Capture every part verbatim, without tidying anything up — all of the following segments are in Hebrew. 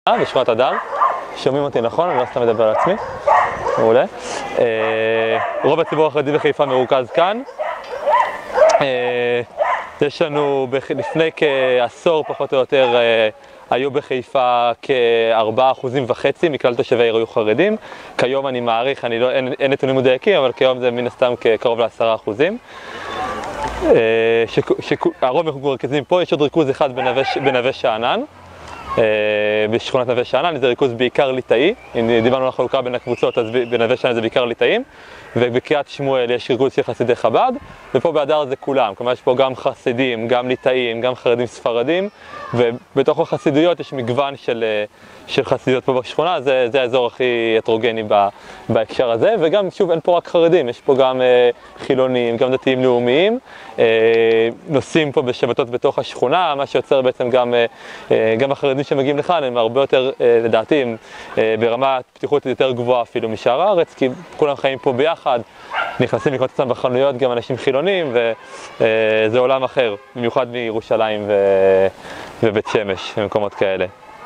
בשכונת הדר. שומעים אותי נכון? אני לא סתם מדבר על עצמי. מעולה. רוב הציבור החרדי בחיפה מרוכז כאן. יש לנו לפני כעשור פחות או יותר היו בחיפה כארבעה אחוזים וחצי מכלל תושבי העיר היו חרדים. כיום אני מעריך, אני לא, אין, אין נתונים מדויקים, אבל כיום זה מן הסתם כקרוב לעשרה אחוזים. הרוב מרכזים פה, יש עוד ריכוז אחד בנווה, בנווה שאנן. בשכונת נווה שאנן, זה ריכוז בעיקר ליטאי. אם דיברנו על החלוקה בין הקבוצות, אז בנווה שאנן זה בעיקר ליטאים. ובקריית שמואל יש ריכוז של חסידי חב"ד, ופה בהדר זה כולם. כלומר, יש פה גם חסידים, גם ליטאים, גם חרדים ספרדים, ובתוך החסידויות יש מגוון של, של חסידויות פה בשכונה. זה, זה האזור הכי הטרוגני בהקשר הזה, וגם, שוב, אין פה רק חרדים, יש פה גם חילונים, גם דתיים לאומיים, נוסעים פה בשבתות בתוך השכונה, מה שיוצר בעצם גם, גם החרדים שמגיעים לכאן, הם הרבה יותר, לדעתי, הם ברמת פתיחות יותר גבוהה אפילו משאר הארץ, כי כולם חיים פה ביחד, נכנסים לקנות אותם בחנויות גם אנשים חילונים, וזה עולם אחר, במיוחד מירושלים ובית שמש, במקומות כאלה.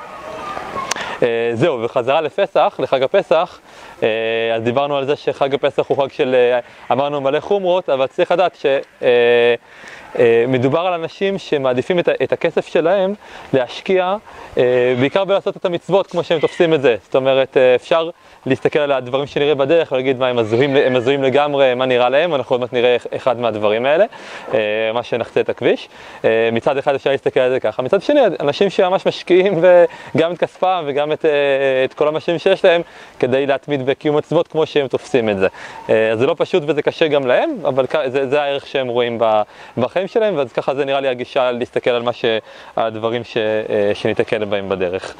זהו, וחזרה לפסח, לחג הפסח, אז דיברנו על זה שחג הפסח הוא חג של, אמרנו מלא חומרות, אבל צריך לדעת ש... מדובר על אנשים שמעדיפים את, את הכסף שלהם להשקיע בעיקר בלעשות את המצוות כמו שהם תופסים את זה. זאת אומרת, אפשר להסתכל על הדברים שנראה בדרך ולהגיד מה הם הזויים, הם הזויים לגמרי, מה נראה להם, אנחנו עוד מעט נראה אחד מהדברים האלה, מה שנחצה את הכביש. מצד אחד אפשר להסתכל על זה ככה, מצד שני, אנשים שממש משקיעים גם את כספם וגם את, את כל המשאבים שיש להם כדי להתמיד בקיום מצוות כמו שהם תופסים את זה. אז זה לא פשוט וזה קשה גם להם, אבל זה, זה הערך שהם רואים בחיים שלהם, ואז ככה זה נראה לי הגישה להסתכל על מה שהדברים ש, שניתקל בהם בדרך.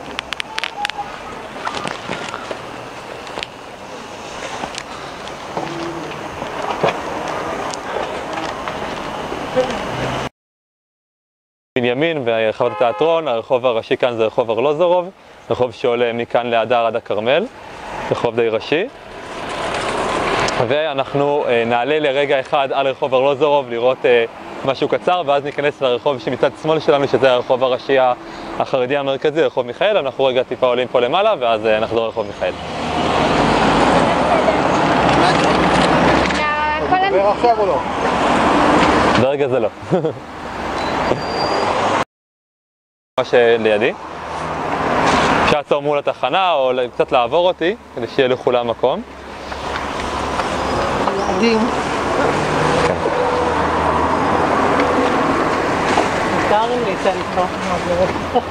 בנימין ורחבת התיאטרון, הרחוב הראשי כאן זה רחוב ארלוזורוב, רחוב שעולה מכאן להדר עד הכרמל, רחוב די ראשי. ואנחנו נעלה לרגע אחד על רחוב ארלוזורוב לראות משהו קצר, ואז ניכנס לרחוב שמצד שמאל שלנו, שזה הרחוב הראשי החרדי המרכזי, רחוב מיכאל. אנחנו רגע טיפה עולים פה למעלה, ואז נחזור לרחוב מיכאל. דבר עכשיו או לא? ברגע זה לא. מה שלידי. אפשר לעצור מול התחנה, או קצת לעבור אותי, כדי שיהיה לכולם מקום. ילדים. מותר לי להיצא לקרוא מעברות.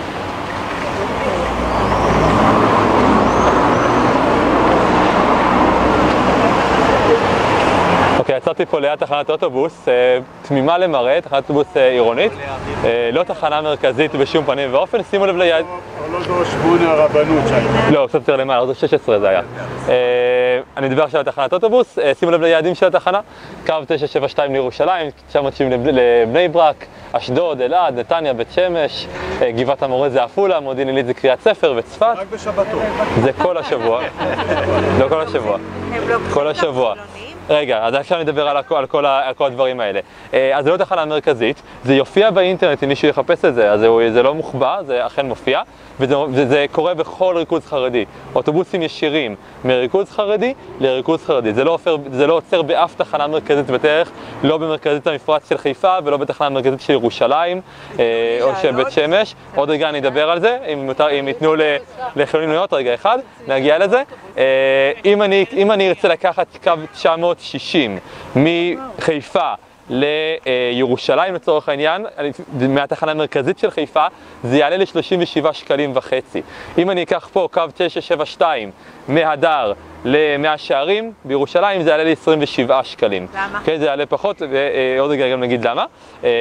אוקיי, יצאתי פה ליד תחנת אוטובוס, תמימה למראה, תחנת אוטובוס עירונית, לא תחנה מרכזית בשום פנים ואופן, שימו לב ליד... ארלוזורוב שמונה הרבנות שם. לא, קצת יותר למעלה, ארלוזורוב שש עשרה זה היה. אני מדבר עכשיו על תחנת אוטובוס, שימו לב ליעדים של התחנה, קו תשע שבע שתיים לירושלים, תשע מאות שבעים לבני ברק, אשדוד, אלעד, נתניה, בית שמש, גבעת המורה זה עפולה, מודיעין עילית זה קריית ספר וצפת. רק בשבתות. זה כל השבוע. לא כל השבוע. כל השבוע. רגע, אז עכשיו נדבר על, על, כל, על כל הדברים האלה. אז זה לא תחנה מרכזית, זה יופיע באינטרנט אם מישהו יחפש את זה, אז זה, זה לא מוחבא, זה אכן מופיע, וזה, וזה קורה בכל ריכוז חרדי. אוטובוסים ישירים מריכוז חרדי לריכוז חרדי. זה לא, עופר, זה לא עוצר באף תחנה מרכזית בדרך, לא במרכזית המפרץ של חיפה ולא בתחנה מרכזית של ירושלים או של בית שמש. עוד רגע אני אדבר על זה, אם, מותר, אם ייתנו לחילונים להיות, רגע אחד, נגיע לזה. אם אני, אם אני ארצה לקחת קו תשע מאות שישים מחיפה לירושלים לצורך העניין, מהתחנה המרכזית של חיפה, זה יעלה ל-שלושים ושבעה שקלים וחצי. אם אני אקח פה קו תשע שבע שתיים מהדר למאה שערים, בירושלים זה יעלה ל-עשרים ושבעה שקלים. למה? כן, זה יעלה פחות, ועוד רגע גם נגיד למה.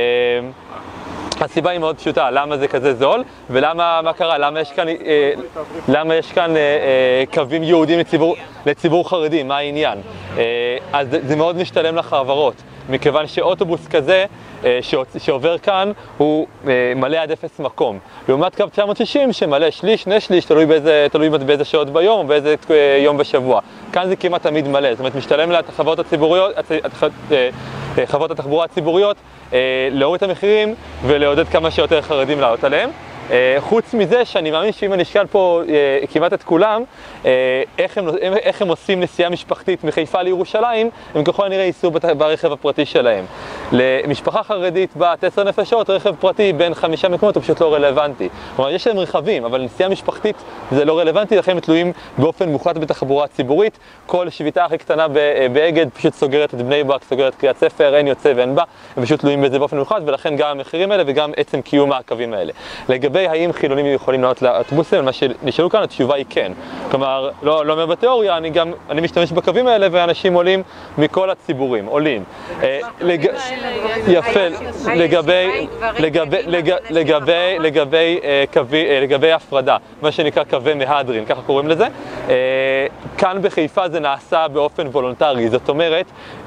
הסיבה היא מאוד פשוטה, למה זה כזה זול, ולמה, מה קרה, למה יש כאן, אה, למה יש כאן אה, אה, קווים יהודים לציבור, לציבור חרדי, מה העניין? אה, אז זה, זה מאוד משתלם לחברות, מכיוון שאוטובוס כזה אה, שעובר כאן הוא אה, מלא עד אפס מקום. לעומת קו תשע מאות שישים שמלא שליש, שני שליש, תלוי באיזה, תלוי באיזה שעות ביום, באיזה אה, יום בשבוע. כאן זה כמעט תמיד מלא, זאת אומרת משתלם לחברות הציבוריות, אה, חברות התחבורה הציבוריות, להוריד את המחירים ולעודד כמה שיותר חרדים לעלות עליהם. חוץ מזה שאני מאמין שאם אני אשאל פה כמעט את כולם, איך הם, איך הם עושים נסיעה משפחתית מחיפה לירושלים, הם ככל הנראה ייסעו ברכב הפרטי שלהם. למשפחה חרדית בת עשר נפשות, רכב פרטי בין חמישה מקומות הוא פשוט לא רלוונטי. כלומר, יש להם רכבים, אבל נסיעה משפחתית זה לא רלוונטי, לכן הם תלויים באופן מוחלט בתחבורה ציבורית. כל שביתה הכי קטנה באגד פשוט סוגרת את בני ברק, סוגרת קריית ספר, אין יוצא ואין בא, הם פשוט תלויים בזה באופן מוחלט, ולכן גם המחירים האלה וגם עצם קיום הקווים האלה. לגבי האם חילונים יכולים לעלות לאוטובוסים, מה שנשאלו כאן, התשובה היא כן. כלומר, לא, לא אומר בתיאוריה, אני גם, אני משתמש בקווים האלה ואנשים עולים מכל הציבורים, עולים. יפה, לגבי, לגבי, לגבי, לגבי, לגבי הפרדה, מה שנקרא קווי מהדרין, ככה קוראים לזה. כאן בחיפה זה נעשה באופן וולונטרי, זאת אומרת,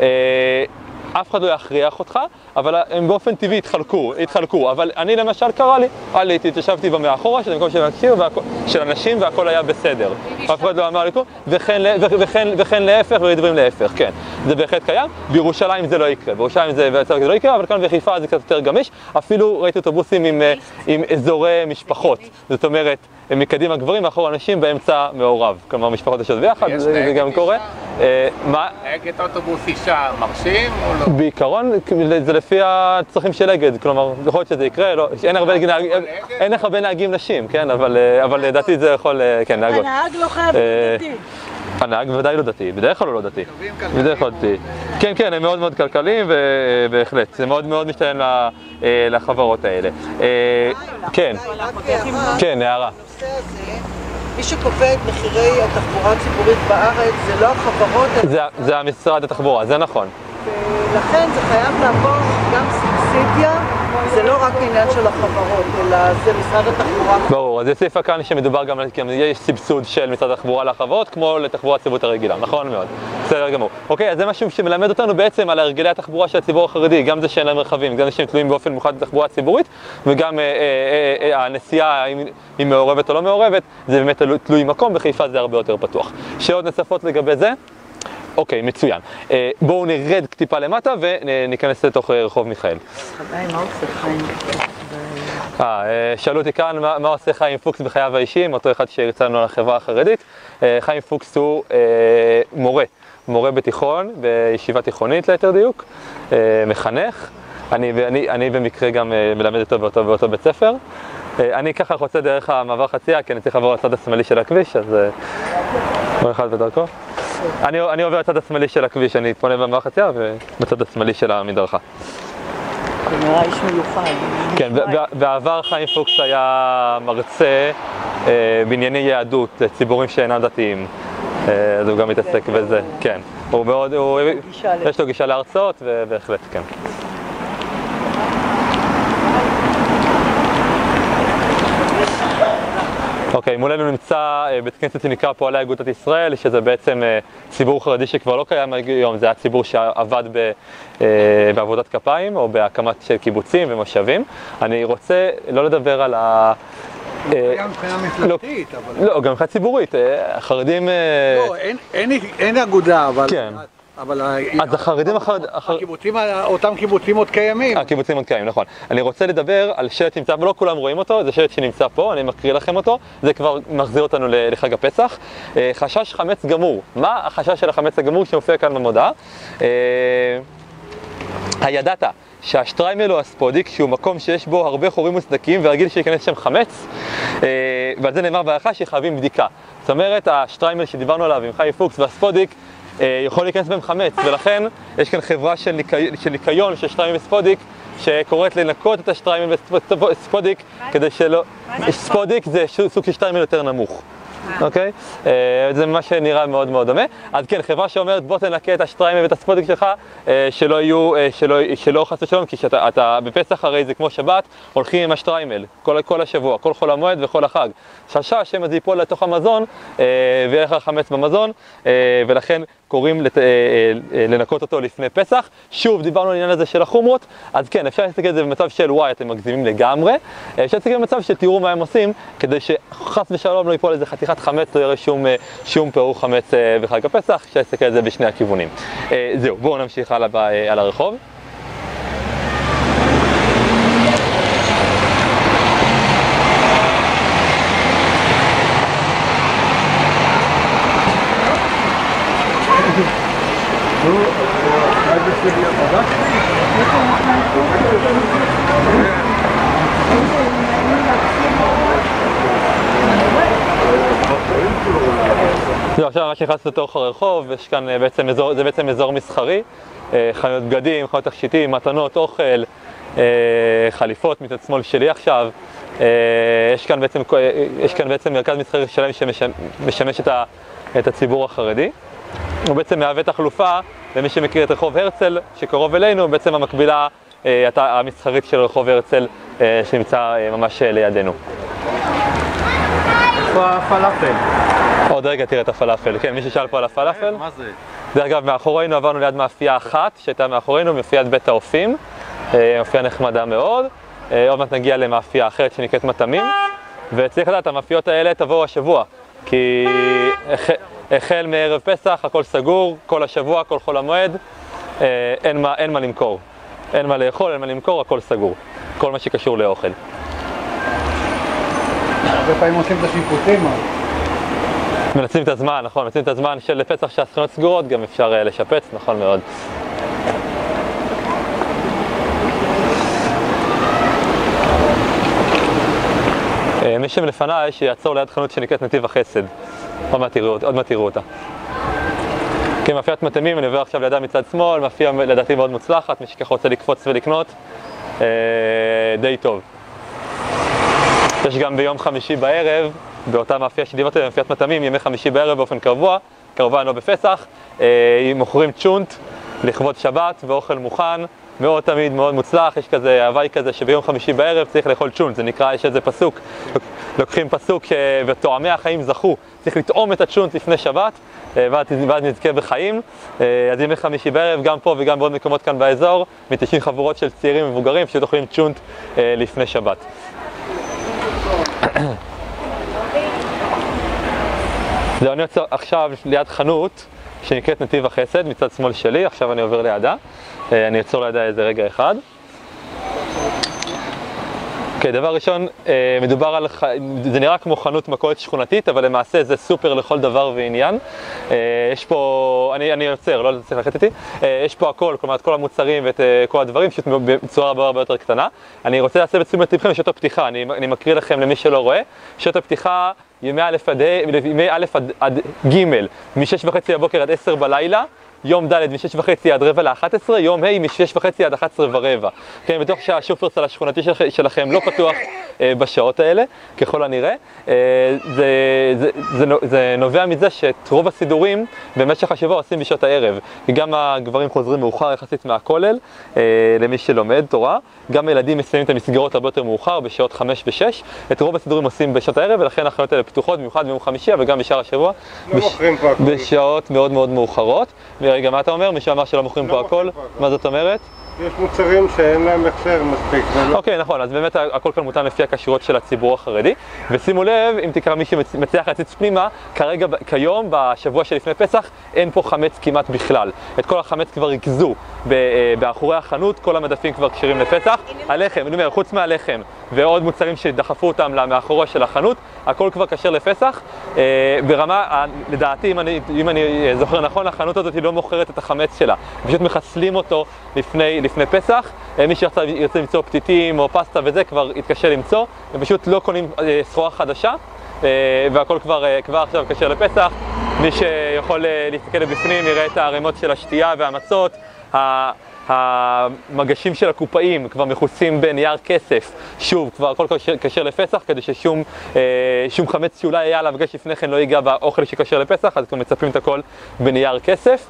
אף אחד לא יכריח אותך, אבל הם באופן טבעי התחלקו, התחלקו. אבל אני למשל קרה לי, עליתי, התיישבתי במאחורה של המקום של המקשיר, של אנשים והכל היה בסדר. אף אחד לא אמר לי כלום, וכן, וכן, וכן להפך ודברים להפך, כן. זה בהחלט קיים, בירושלים זה לא יקרה, בירושלים זה לא יקרה, אבל כאן בחיפה זה קצת יותר גמיש. אפילו ראיתי אוטובוסים עם, עם אזורי משפחות, זאת אומרת, מקדימה גברים, מאחור אנשים באמצע מעורב. כלומר, משפחות יושבות ביחד, זה גם קורה. מה? נהגת אוטובוס אישה מרשים או לא? בעיקרון, זה לפי הצרכים של אגד, כלומר, יכול להיות שזה יקרה, לא, אין לך הרבה נהגים נשים, כן, אבל לדעתי זה יכול, כן, נהגות. הנהג לא חייב להיות דתי. הנהג בוודאי לא דתי, בדרך כלל הוא לא דתי. בדרך כלל דתי. כן, כן, הם מאוד מאוד כלכליים, ובהחלט, זה מאוד מאוד משתלם לחברות האלה. כן, כן, הערה. מי שקובע את מחירי התחבורה הציבורית בארץ זה לא החברות, זה המשרד התחבורה, זה נכון. ולכן זה חייב לעבור גם סובסידיה, זה לא רק עניין של החברות, אלא זה משרד התחבורה. ברור, אז יש סעיף כאן שמדובר גם על, יש סבסוד של משרד התחבורה לחברות, כמו לתחבורה הציבורית הרגילה, נכון מאוד. בסדר גמור. אוקיי, אז זה משהו שמלמד אותנו בעצם על הרגלי התחבורה של הציבור החרדי, גם זה שאין להם רכבים, גם זה שהם תלויים באופן מוחלט בתחבורה הציבורית, וגם אה, אה, אה, הנסיעה, אם היא מעורבת או לא מעורבת, זה באמת תלוי מקום, בחיפה זה הרבה יותר פתוח. שאלות נוספות לגבי זה? אוקיי, מצוין. אה, בואו נרד טיפה למטה וניכנס לתוך רחוב מיכאל. חיים, מה עושה חיים? אה, שאלו אותי כאן מה, מה עושה חיים פוקס בחייו האישיים, אותו אחד שהרצנו על החברה החרדית. אה, חיים פוקס הוא אה, מורה, מורה בתיכון, בישיבה תיכונית ליתר דיוק, אה, מחנך. אני, אני, אני במקרה גם אה, מלמד אותו באותו, באותו בית ספר. אה, אני ככה חוצה דרך המעבר חצייה, כי אני צריך לעבור לצד השמאלי של הכביש, אז אה, כל אחד בדרכו. אני, אני עובר לצד השמאלי של הכביש, אני פונה במעבר חצייה ובצד השמאלי של המדרכה. זה נראה איש מיוחד. כן, בעבר חיים פוקס היה מרצה בענייני יהדות לציבורים שאינם דתיים. אז הוא גם מתעסק בזה, כן. הוא מאוד, יש לו גישה להרצאות ובהחלט, כן. אוקיי, מולנו נמצא בית כנסת שנקרא פועלי אגודת ישראל, שזה בעצם ציבור חרדי שכבר לא קיים היום, זה היה ציבור שעבד בעבודת כפיים או בהקמת של קיבוצים ומושבים. אני רוצה לא לדבר על ה... גם מבחינה מפלגתית, אבל... לא, גם מבחינה ציבורית, החרדים... לא, אין אגודה, אבל... כן. אבל אז החרדים, הקיבוצים, אותם קיבוצים עוד קיימים. הקיבוצים עוד קיימים, נכון. אני רוצה לדבר על שלט שנמצא, ולא כולם רואים אותו, זה שלט שנמצא פה, אני מקריא לכם אותו, זה כבר מחזיר אותנו לחג הפסח. חשש חמץ גמור. מה החשש של החמץ הגמור שמופיע כאן במודעה? הידעת שהשטריימל או הספודיק, שהוא מקום שיש בו הרבה חורים וסדקים ורגיל שייכנס שם חמץ, ועל זה נאמר בהערכה שחייבים בדיקה. זאת אומרת, השטריימל שדיברנו עליו עם חיים פוקס והספודיק, יכול להיכנס בהם חמץ, ולכן יש כאן חברה של, ניקי... של ניקיון של שטריימל וספודיק שקוראת לנקות את השטריימל וספודיק כדי שלא... ספודיק זה סוג של שטריימל יותר נמוך, אוקיי? זה מה שנראה מאוד מאוד דומה. אז כן, חברה שאומרת בוא תנקה את השטריימל ואת הספודיק שלך, שלא יהיו, שלא, שלא חס ושלום, כי שאתה, אתה, בפסח הרי זה כמו שבת, הולכים עם השטריימל כל, כל השבוע, כל חול המועד וכל החג. חשש שמא זה ייפול לתוך המזון ויהיה לך חמץ במזון, ולכן קוראים לת... לנקות אותו לפני פסח. שוב, דיברנו על העניין הזה של החומרות, אז כן, אפשר להסתכל על זה במצב של וואי, אתם מגזימים לגמרי. אפשר להסתכל במצב של תראו מה הם עושים, כדי שחס ושלום לא ייפול איזה חתיכת חמץ, לא יראה שום, שום פירור חמץ בחג הפסח. אפשר להסתכל על זה בשני הכיוונים. זהו, בואו נמשיך הלאה על הרחוב. זהו, עכשיו ממש נכנס לתוך הרחוב, יש כאן בעצם אזור, זה בעצם אזור מסחרי, חנויות בגדים, חנויות תכשיטים, מתנות, אוכל, חליפות מצד שמאל שלי עכשיו. יש כאן בעצם, יש כאן בעצם מרכז מסחרי שלם שמשמש את, ה, את הציבור החרדי. הוא בעצם מהווה תחלופה למי שמכיר את רחוב הרצל שקרוב אלינו, בעצם המקבילה המסחרית של רחוב הרצל שנמצא ממש לידינו. איפה הפלאפל? עוד רגע תראה את הפלאפל, כן, מי ששאל פה על הפלאפל. מה זה? דרך אגב, מאחורינו עברנו ליד מאפייה אחת שהייתה מאחורינו, מאפיית בית האופים, מאפייה נחמדה מאוד. עוד מעט נגיע למאפייה אחרת שנקראת מטעמים, וצריך לדעת, המאפיות האלה תבואו השבוע, כי החל מערב פסח, הכל סגור, כל השבוע, כל חול המועד, אין מה, אין מה למכור. אין מה לאכול, אין מה למכור, הכל סגור. כל מה שקשור לאוכל. הרבה פעמים עושים את השיפוצים. מנצלים את הזמן, נכון, מנצלים את הזמן של פסח שהסכנות סגורות, גם אפשר לשפץ, נכון מאוד. מי שמלפניי שיעצור ליד חנות שנקראת נתיב החסד. עוד מעט תראו, עוד מעט תראו אותה. כן, מאפיית מטעמים, אני עובר עכשיו לידה מצד שמאל, מאפייה לדעתי מאוד מוצלחת, מי שככה רוצה לקפוץ ולקנות, אה, די טוב. יש גם ביום חמישי בערב, באותה מאפייה שדיברתי עליה, מאפיית מטעמים, ימי חמישי בערב באופן קבוע, כמובן לא בפסח, אה, מוכרים צ'ונט לכבוד שבת ואוכל מוכן, מאוד תמיד מאוד מוצלח. יש כזה הוואי כזה שביום חמישי בערב צריך לאכול צ'ונט, זה נקרא, יש איזה פסוק, לוקחים פסוק וטועמי החיים זכו, צריך לטעום את הצ'ונט לפני שבת, ואז נזכה בחיים. אז ימי חמישי בערב, גם פה וגם בעוד מקומות כאן באזור, מתשעים חבורות של צעירים ומבוגרים שאוכלים צ'ונט לפני שבת. זהו, אני יוצא עכשיו ליד חנות שנקראת נתיב החסד, מצד שמאל שלי, עכשיו אני עובר לידה. אני אעצור לידה איזה רגע אחד. אוקיי, דבר ראשון, מדובר על, זה נראה כמו חנות מכולת שכונתית, אבל למעשה זה סופר לכל דבר ועניין. יש פה, אני, אני יוצר, לא צריך ללכת איתי, יש פה הכל, כלומר את כל המוצרים ואת כל הדברים, פשוט בצורה הרבה הרבה יותר קטנה. אני רוצה להסב את תשומת לבכם לשעות הפתיחה, אני, אני מקריא לכם למי שלא רואה. שעות הפתיחה ימי א' עד, ימי א' עד, עד ג' משש וחצי בבוקר עד עשר בלילה, יום ד' משש וחצי עד רבע לאחת עשרה, יום ה' משש וחצי עד אחת עשרה ורבע. כן, בתוך שהשופרסל השכונתי שלכם לא פתוח אה, בשעות האלה, ככל הנראה. אה, זה, זה, זה, זה נובע מזה שאת רוב הסידורים במשך השבוע עושים בשעות הערב. גם הגברים חוזרים מאוחר יחסית מהכולל, אה, למי שלומד תורה. גם ילדים מסיימים את המסגרות הרבה יותר מאוחר, בשעות חמש ושש. את רוב הסידורים עושים בשעות הערב, ולכן החנויות האלה פתוחות, במיוחד ביום חמישי, אבל גם בשאר השבוע, בש... בשעות מאוד מאוד מאוחרות. רגע, מה אתה אומר? מישהו אמר שלא מוכרים פה הכל? מה זאת אומרת? יש מוצרים שאין להם החזר מספיק. אוקיי, נכון, אז באמת הכל כאן מותאם לפי הכשרויות של הציבור החרדי. ושימו לב, אם תקרא מי שמצליח להציץ פנימה, כרגע, כיום, בשבוע שלפני פסח, אין פה חמץ כמעט בכלל. את כל החמץ כבר ריכזו באחורי החנות, כל המדפים כבר כשרים לפסח. הלחם, אני אומר, חוץ מהלחם ועוד מוצרים שדחפו אותם מאחורי של החנות, הכל כבר כשר לפסח. ברמה, לדעתי, אם אני, אם אני זוכר נכון, החנות הזאת היא לא מוכרת את החמץ שלה. פשוט מחסלים אותו לפני, לפני פסח. מי שירצה למצוא פתיתים או פסטה וזה כבר יתקשה למצוא. הם פשוט לא קונים סחורה חדשה, והכל כבר, כבר עכשיו כשר לפסח. מי שיכול להסתכל לבפנים יראה את הערימות של השתייה והמצות. המגשים של הקופאים כבר מכוסים בנייר כסף, שוב, כבר הכל כשר לפסח, כדי ששום שום חמץ שאולי היה עליו גש לפני כן לא ייגע באוכל שכשר לפסח, אז כבר מצפים את הכל בנייר כסף.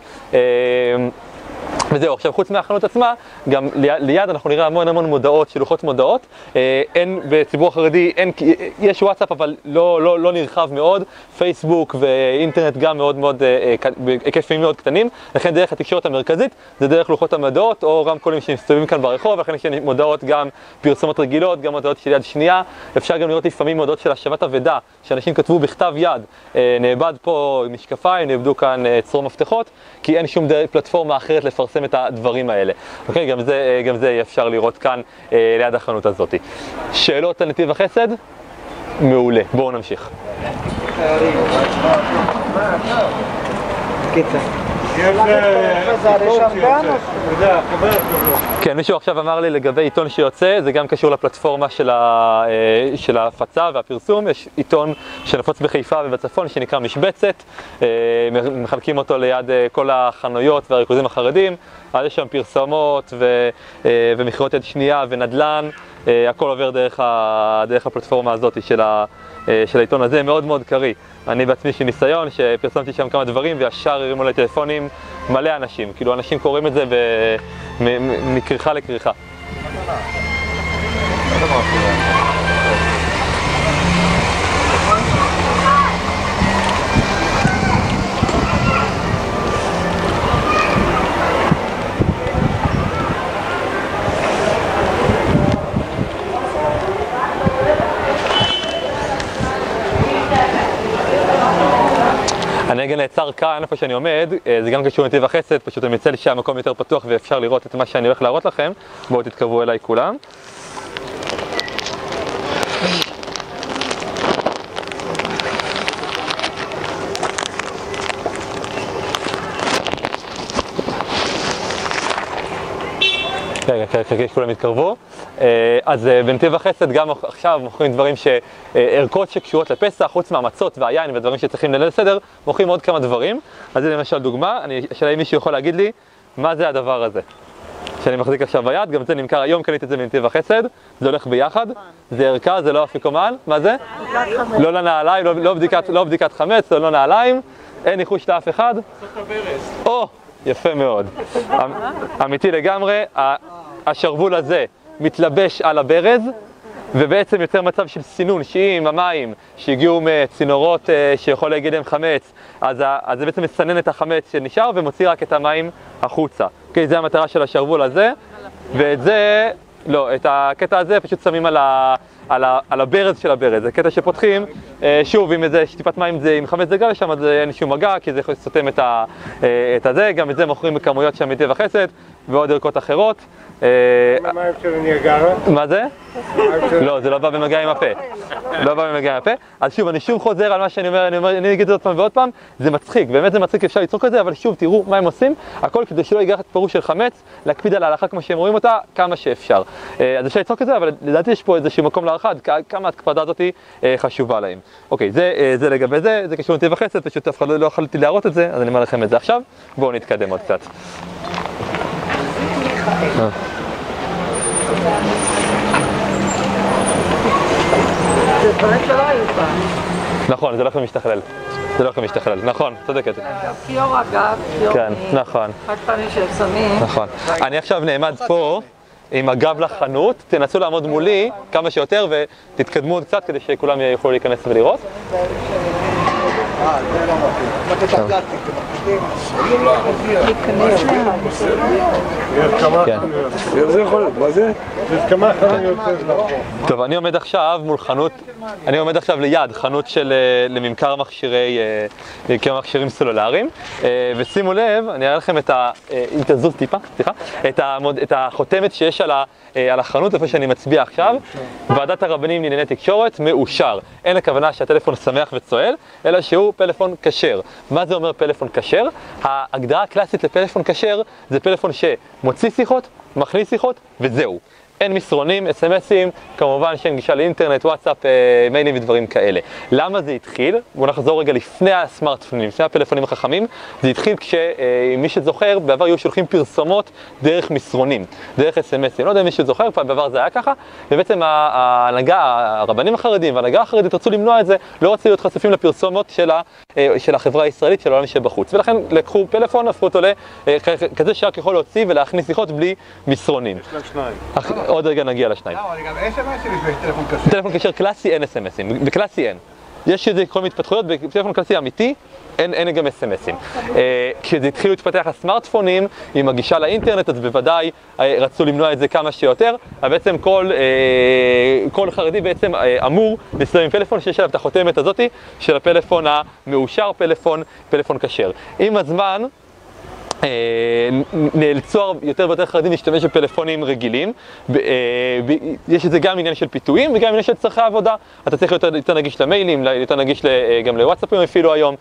וזהו, עכשיו חוץ מהחנות עצמה, גם ליד אנחנו נראה המון המון מודעות, שלוחות מודעות. אין בציבור החרדי, אין, יש וואטסאפ אבל לא, לא, לא נרחב מאוד, פייסבוק ואינטרנט גם מאוד מאוד, היקפים מאוד קטנים, לכן דרך התקשורת המרכזית זה דרך לוחות המודעות או רמקולים שמסתובבים כאן ברחוב, לכן יש מודעות גם פרסומות רגילות, גם מודעות של יד שנייה. אפשר גם לראות לפעמים מודעות של השבת אבדה, שאנשים כתבו בכתב יד, נאבד פה משקפיים, נאבדו כאן צרור מפתחות, כי אין שום דרך פלטפורמה אחרת לפרסם את הדברים האלה. אוקיי, גם זה, גם זה אפשר לראות כאן אה, ליד החנות הזאת. שאלות על נתיב החסד? מעולה. בואו נמשיך. קיצר. יש עיתון שיוצא, אתה יודע, חבר כזאת. כן, מישהו עכשיו אמר לי לגבי עיתון שיוצא, זה גם קשור לפלטפורמה של, ה, של ההפצה והפרסום. יש עיתון שנפוץ בחיפה ובצפון שנקרא משבצת, מחלקים אותו ליד כל החנויות והריכוזים החרדים, אז יש שם פרסומות ו, ומכירות יד שנייה ונדל"ן, הכל עובר דרך, ה, דרך הפלטפורמה הזאת של, ה, של העיתון הזה, מאוד מאוד קרי. אני בעצמי יש לי ניסיון שפרסמתי שם כמה דברים וישר הרימו לי טלפונים מלא אנשים, כאילו אנשים קוראים את זה מכריכה לכריכה. אני רגע נעצר כאן, איפה שאני עומד, זה גם קשור לנתיב החסד, פשוט אני מצא לי שהמקום יותר פתוח ואפשר לראות את מה שאני הולך להראות לכם. בואו תתקרבו אליי כולם. רגע, כרגע כולם יתקרבו. אז בנתיב החסד גם עכשיו מוכרים דברים שערכות שקשורות לפסח, חוץ מהמצות והיין ודברים שצריכים לליל סדר, מוכרים עוד כמה דברים. אז זה למשל דוגמה, השאלה אם מישהו יכול להגיד לי מה זה הדבר הזה שאני מחזיק עכשיו ביד, גם זה נמכר היום, קניתי את זה בנתיב החסד, זה הולך ביחד, זה ערכה, זה לא אפיקומן, מה זה? לא לנעליים, לא, לא, בדיקת, לא בדיקת חמץ, לא נעליים, אין ניחוש לאף אחד. או, יפה מאוד, אמיתי לגמרי. השרוול הזה מתלבש על הברז ובעצם יוצר מצב של סינון, שאם המים שהגיעו מצינורות שיכול להגיד להם חמץ, אז, אז זה בעצם מסנן את החמץ שנשאר ומוציא רק את המים החוצה. אוקיי, זה המטרה של השרוול הזה, ואת זה, לא, את הקטע הזה פשוט שמים על, ה, על, ה, על הברז של הברז. זה קטע שפותחים, שוב, עם איזה שטיפת מים זה, עם חמץ דגה לשם, אז אין שום מגע, כי זה יכול לסותם את, ה, את הזה. גם את זה מוכרים בכמויות שם מנתיב החסד ועוד ערכות אחרות. מה של ניאגרה? מה זה? לא, זה לא בא במגע עם הפה. לא בא במגע עם הפה. אז שוב, אני שוב חוזר על מה שאני אומר, אני אומר, אני אגיד את זה עוד פעם ועוד פעם, זה מצחיק, באמת זה מצחיק, אפשר ליצור כזה, אבל שוב, תראו מה הם עושים, הכל כדי שלא ייגח את פירוש של חמץ, להקפיד על ההלכה כמו שהם רואים אותה, כמה שאפשר. אז אפשר ליצור כזה, אבל לדעתי יש פה איזשהו מקום להערכה, כמה ההקפדה הזאת חשובה להם. אוקיי, זה, זה לגבי זה, זה קשור לנתיב החסד, פשוט אף אחד לא יכולתי להראות את זה, אז אני אומר לכם את זה עכשיו. בואו נתקדם עוד קצת. זה דברים שלא היו פעם. נכון, זה לא יכול להשתכלל. זה לא יכול להשתכלל, נכון, צודקת. קיור אגב, קיור כן, נכון. חד פעמי של סמים. נכון. אני עכשיו נעמד פה עם הגב לחנות, תנסו לעמוד מולי כמה שיותר ותתקדמו עוד קצת כדי שכולם יוכלו להיכנס ולראות. אה, זה לא מתאים. מה אתה פלסטיק? יש כמה כן. חנויות. זה יכול להיות, מה זה? יש כמה חנויות של טוב, אני עומד עכשיו מול חנות, אני עומד עכשיו ליד חנות של לממכר מכשירי, לממכר מכשירים סלולריים, ושימו לב, אני אראה לכם את ה... אם תזוז טיפה, סליחה, את, המוד, את החותמת שיש על, ה, על החנות, איפה שאני מצביע עכשיו, ועדת הרבנים לענייני תקשורת מאושר. אין הכוונה שהטלפון שמח וצועל, אלא שהוא פלאפון כשר. מה זה אומר פלאפון כשר? ההגדרה הקלאסית לפלאפון כשר זה פלאפון שמוציא שיחות, מכניס שיחות וזהו. אין מסרונים, אס-אמסים, כמובן שאין גישה לאינטרנט, וואטסאפ, מיילים ודברים כאלה. למה זה התחיל? בואו נחזור רגע לפני הסמארטפונים, לפני הפלאפונים החכמים. זה התחיל כשמי שזוכר, בעבר היו שולחים פרסומות דרך מסרונים, דרך אס-אמסים. לא יודע אם מישהו זוכר, בעבר זה היה ככה, ובעצם ההנהגה, הרבנים החרדים וההנהגה החרדית רצו למנוע את זה, לא רצו להיות חשופים לפרסומות של, ה, של החברה הישראלית, של העולם שבחוץ. ולכן לקחו פלאפון, הפכו אותו לכזה שרק יכול להוציא ולהכניס שיחות בלי מסרונים. יש להם שניים. עוד רגע נגיע לשניים. לא, אני גם אס-אם-אסים יש בטלפון כשר. טלפון כשר קלאסי אין אס-אמסים, בקלאסי אין. יש איזה כל מיני התפתחויות, בטלפון קלאסי אמיתי אין, אין גם אס-אמסים. אה, כשזה התחילו להתפתח הסמארטפונים עם הגישה לאינטרנט, אז בוודאי אה, רצו למנוע את זה כמה שיותר, אבל בעצם כל, אה, כל חרדי בעצם אה, אמור להסתובב עם פלאפון שיש עליו את החותמת הזאת של הפלאפון המאושר, פלאפון, פלאפון כשר. עם הזמן, נאלצו יותר ויותר חרדים להשתמש בפלאפונים רגילים. יש את זה גם עניין של פיתויים וגם עניין של צרכי עבודה. אתה צריך יותר, יותר נגיש למיילים, יותר נגיש גם לוואטסאפים אפילו היום.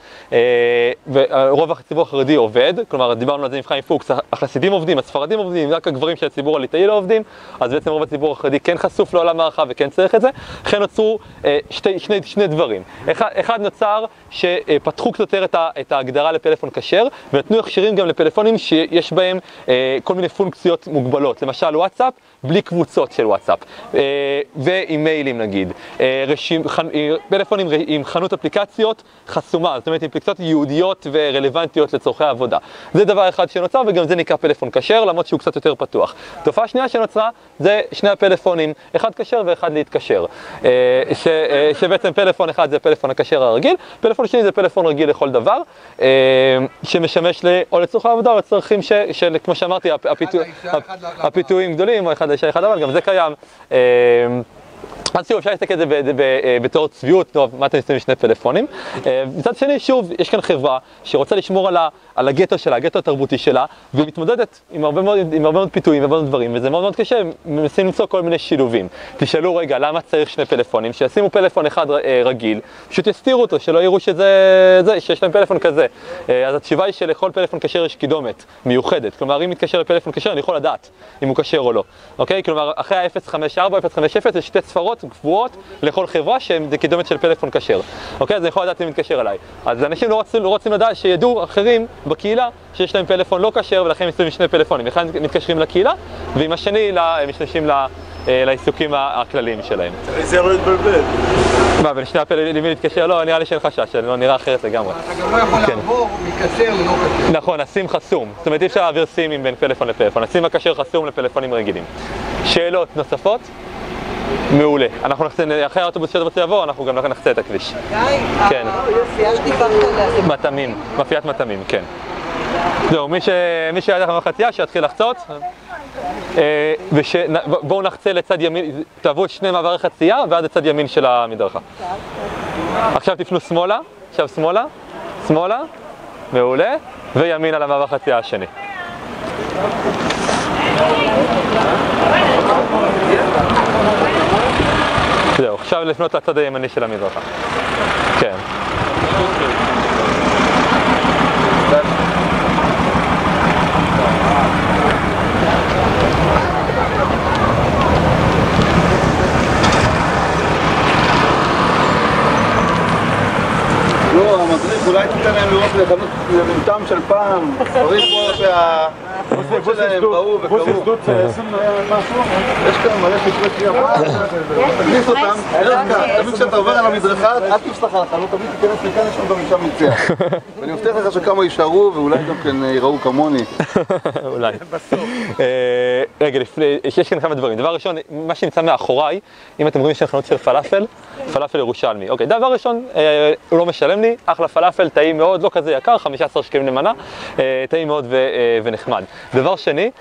ורוב הציבור החרדי עובד, כלומר דיברנו על זה עם חיים פוקס, החסידים עובדים, הספרדים עובדים, רק הגברים של הציבור הליטאי לא עובדים, אז בעצם רוב הציבור החרדי כן חשוף לעולם הרחב וכן צריך את זה. לכן נוצרו שתי, שני, שני דברים. אחד, אחד נוצר שפתחו קצת יותר את ההגדרה לפלאפון כשר ונתנו הכשרים גם לפלאפון טלפונים שיש בהם אה, כל מיני פונקציות מוגבלות, למשל וואטסאפ, בלי קבוצות של וואטסאפ, אה, ואימיילים נגיד, אה, רשימ, ח, טלפונים עם חנות אפליקציות חסומה, זאת אומרת עם אפליקציות ייעודיות ורלוונטיות לצורכי העבודה. זה דבר אחד שנוצר וגם זה נקרא פלאפון כשר, למרות שהוא קצת יותר פתוח. תופעה שנייה שנוצרה זה שני הפלאפונים, אחד כשר ואחד להתקשר, אה, ש, אה, שבעצם פלאפון אחד זה פלאפון הכשר הרגיל, פלאפון שני זה פלאפון רגיל לכל דבר, אה, שמשמש ל, או לצורך העבודה או לצרכים ש, של, כמו שאמרתי, הפיתו, הפיתויים גדולים, או אחד לאישה אחד, אבל גם זה קיים. אז שוב, אפשר להסתכל על זה בתור צביעות, טוב, מה אתם עושים עם שני פלאפונים. מצד שני, שוב, יש כאן חברה שרוצה לשמור על, ה, על הגטו שלה, הגטו התרבותי שלה, ומתמודדת עם הרבה מאוד, עם הרבה מאוד פיתויים והרבה מאוד דברים, וזה מאוד מאוד קשה, מנסים למצוא כל מיני שילובים. תשאלו רגע, למה צריך שני פלאפונים? שישימו פלאפון אחד רגיל, פשוט יסתירו אותו, שלא יראו שזה, זה, שיש להם פלאפון כזה. אז התשובה היא שלכל פלאפון כשר יש קידומת מיוחדת. כלומר, אם מתקשר לפלאפון כשר, אני יכול לדעת אם הוא כשר או לא. אוקיי? כלומר, אחרי ה-אפס חמש ארבע, אפס חמש אפס, יש שתי ספרות קבועות לכל חברה שהן קידומת של פלאפון כשר. אוקיי? אז אני יכול לדעת אם מתקשר אליי. אז אנשים לא רוצים, לא רוצים לדעת שידעו אחרים בקהילה שיש להם פלאפון לא כשר ולכן מסתובבים שני פלאפונים. אחד מתקשרים לקהילה ועם השני משתמשים לעיסוקים הכלליים שלהם. זה לא יתבלבל. מה, בין שני הפלאפונים להתקשר? לא, נראה לי שאין חשש, לא נראה אחרת לגמרי. אתה גם לא יכול לעבור מכשר ללא כשר. נכון, הסים חסום. זאת אומרת, אי אפשר להעביר סימים בין פלאפון לפלאפון. הסים הכשר חסום לפלאפונים רגילים. שאלות נוספות? מעולה. אנחנו נחצה, אחרי האוטובוס שאתה רוצה לבוא, אנחנו גם נחצה את הכביש. כן. מאפייה שדיברת עליה. מטעמים, מאפיית מטעמים, כן. זהו, מי שיהיה לכם בחצייה, שיתחיל לחצות. ובואו נחצה לצד ימין, תעברו את שני מעברי חצייה ועד לצד ימין של המדרכה. עכשיו תפנו שמאלה, עכשיו שמאלה, שמאלה, מעולה, וימין על המעבר חצייה השני. זהו, עכשיו לפנות לצד הימני של המדרכה. כן. לא, המדריך אולי תיתן להם לראות לחנות למטעם של פעם, דברים פה שה... בוסי שלהם ראו וקראו. בוסי סדות עושים משהו? יש כאן מלא שפרי קריאה, תכניס אותם, תמיד כשאתה עובר על המדרכה, אל תפסח על החנות, תמיד תיכנס לכאן, יש שם גם אישה מציאה. ואני מבטיח לך שכמה יישארו ואולי גם כן ייראו כמוני. אולי. רגע, יש כאן כמה דברים. דבר ראשון, מה שנמצא מאחוריי, אם אתם רואים שיש חנות של פלאפל, פלאפל ירושלמי. אוקיי, דבר ראשון, הוא לא משלם לי, אחלה פלאפל, טעים מאוד, לא כזה יקר, חמישה עשר שקלים למנה, טעים מאוד ונחמד. דבר שני,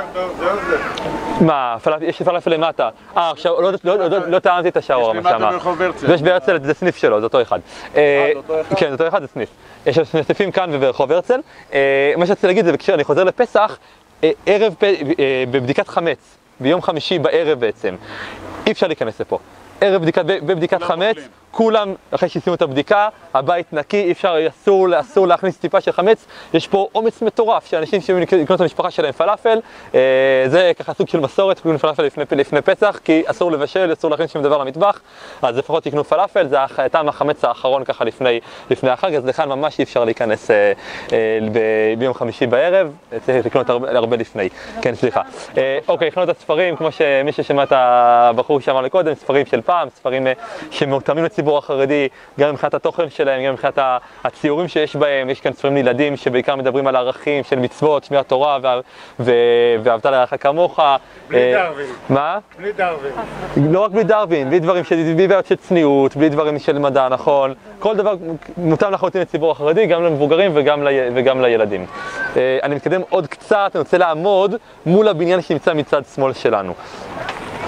מה, יש פלאפל למטה, אה, עכשיו, לא טעמתי את השעור, מה שאמר. ויש בהרצל, זה סניף שלו, זה אותו אחד. כן, זה אותו אחד, זה סניף. יש סניפים כאן וברחוב הרצל. מה שרציתי להגיד זה, אני חוזר לפסח, ערב בבדיקת חמץ, ביום חמישי בערב בעצם, אי אפשר להיכנס לפה. ערב בדיקת, בבדיקת חמץ, כולם, אחרי שסיימו את הבדיקה, הבית נקי, אי אפשר, אסור, אסור להכניס טיפה של חמץ. יש פה אומץ מטורף שאנשים שבאים לקנות את המשפחה שלהם פלאפל, אה, זה ככה סוג של מסורת, קנו פלאפל לפני, לפני פסח, כי אסור לבשל, אסור להכניס שום דבר למטבח, אז לפחות תקנו פלאפל, זה טעם החמץ האחרון ככה לפני, לפני החג, אז לכאן ממש אי אפשר להיכנס אה, אה, ב, ביום חמישי בערב, צריך לקנות הרבה, הרבה לפני. כן, סליחה. אה, אוקיי, לקנות את הספרים, כמו שמי ששמע את הבחור שאמר לקודם, ספרים של פעם, ספרים אה, שמותאמים לציבור החרדי, גם מבחינת התוכן שלהם, גם מבחינת הציורים שיש בהם. יש כאן ספרים לילדים שבעיקר מדברים על ערכים של מצוות, שמירת תורה ואהבת לרעך כמוך. בלי דרווין. מה? בלי דרווין. לא רק בלי דרווין, בלי דברים של, בלי בעיות של צניעות, בלי דברים של מדע, נכון? כל דבר מותאם לחלוטין לציבור החרדי, גם למבוגרים וגם, ל, וגם לילדים. אני מתקדם עוד קצת, אני רוצה לעמוד מול הבניין שנמצא מצד שמאל שלנו.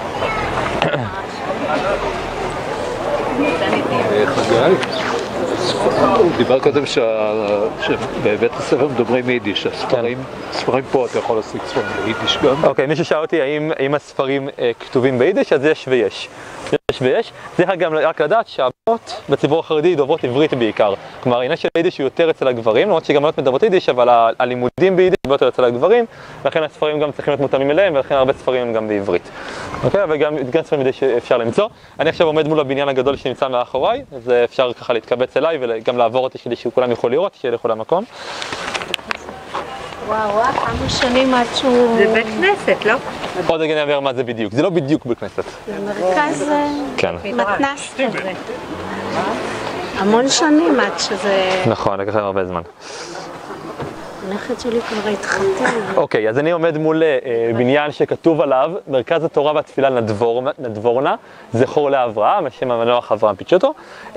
חגי, הוא דיבר קודם שבבית הספר מדברים יידיש, הספרים פה אתה יכול להשיג ספרים ביידיש גם. אוקיי, מישהו שאל אותי האם הספרים כתובים ביידיש, אז יש ויש. יש ויש. צריך גם רק לדעת שהבנות בציבור החרדי דוברות עברית בעיקר. כלומר, העניין של יידיש הוא יותר אצל הגברים, למרות שגם בנות מדברות יידיש, אבל הלימודים ביידיש הוא יותר אצל הגברים, ולכן הספרים גם צריכים להיות מותאמים אליהם, ולכן הרבה ספרים הם גם בעברית. אוקיי, אבל גם ספרים יידיש שאפשר למצוא. אני עכשיו עומד מול הבניין הגדול שנמצא מאחוריי, אז אפשר ככה להתקבץ אליי וגם לעבור אותי כדי שכולם יוכלו לראות, שיהיה לכולם מקום. וואו, וואו, כמה שנים עד שהוא... זה בית כנסת, לא? עוד רגע נעבר מה זה בדיוק, זה לא בדיוק בית כנסת. זה מרכז כן. מתנ"ס כזה. המון שנים עד שזה... נכון, לקח להם הרבה זמן. הנכד שלי כבר התחתן. אוקיי, אז אני עומד מול בניין שכתוב עליו מרכז התורה והתפילה נדבורנה, זכור לאברהם, השם המנוח אברהם פיצ'וטו.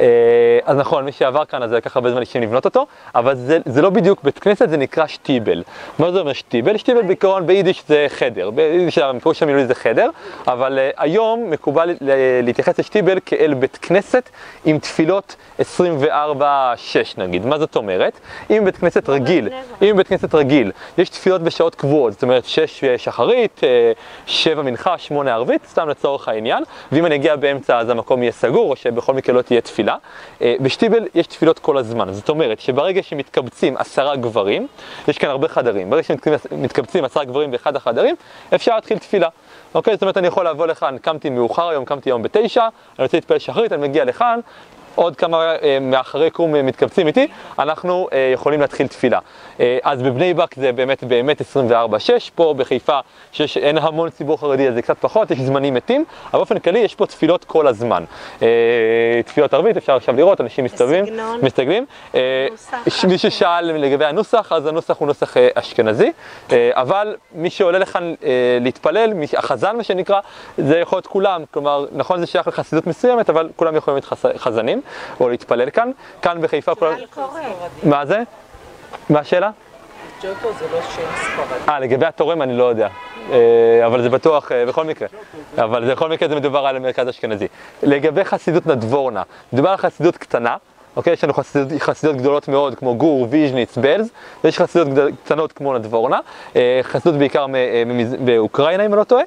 אז נכון, מי שעבר כאן, אז זה לקח הרבה זמן בשביל לבנות אותו, אבל זה, זה לא בדיוק בית כנסת, זה נקרא שטיבל. מה זה אומר שטיבל? שטיבל בעיקרון ביידיש זה חדר, ביידיש הפירוש המילולי זה חדר, אבל היום מקובל להתייחס לשטיבל כאל בית כנסת עם תפילות עשרים וארבע שש נגיד. מה זאת אומרת? אם בית כנסת רגיל, אם בית כנסת רגיל, יש תפילות בשעות קבועות, זאת אומרת שש שחרית, שבע מנחה, שמונה ערבית, סתם לצורך העניין, ואם אני אגיע באמצע אז המקום יהיה סגור, או שבכל מקרה לא תהיה תפילה. בשטיבל יש תפילות כל הזמן, זאת אומרת שברגע שמתקבצים עשרה גברים, יש כאן הרבה חדרים, ברגע שמתקבצים עשרה גברים באחד החדרים, אפשר להתחיל תפילה. אוקיי, זאת אומרת אני יכול לבוא לכאן, קמתי מאוחר היום, קמתי יום בתשע, אני רוצה להתפלל שחרית, אני מגיע לכאן, עוד כמה אה, מאחרי קום אה, מתקבצים איתי, אנחנו אה, יכולים להתחיל תפילה. אה, אז בבני ברק זה באמת באמת עשרים וארבע שש, פה בחיפה שאין המון ציבור חרדי, אז זה קצת פחות, יש זמנים מתים, אבל באופן כללי יש פה תפילות כל הזמן. אה, תפילות ערבית, אפשר עכשיו לראות, אנשים מסתובבים, מסתגלים. אה, מי ששאל לגבי הנוסח, אז הנוסח הוא נוסח אה, אשכנזי, אה, אבל מי שעולה לכאן אה, להתפלל, מי, החזן מה שנקרא, זה יכול להיות כולם, כלומר, נכון זה שייך לחסידות מסוימת, אבל כולם יכולים להיות חזנים. או להתפלל כאן, כאן בחיפה כולם... מה זה? מה השאלה? ג'וטו זה לא שם ספרדי. אה, לגבי התורם אני לא יודע, אבל זה בטוח בכל מקרה, אבל בכל מקרה זה מדובר על מרכז אשכנזי. לגבי חסידות נדבורנה, מדובר על חסידות קטנה, אוקיי? יש לנו חסידות, חסידות גדולות מאוד כמו גור, ויז'ניץ, בלז, ויש חסידות קטנות כמו נדבורנה, חסידות בעיקר באוקראינה אם אני לא טועה,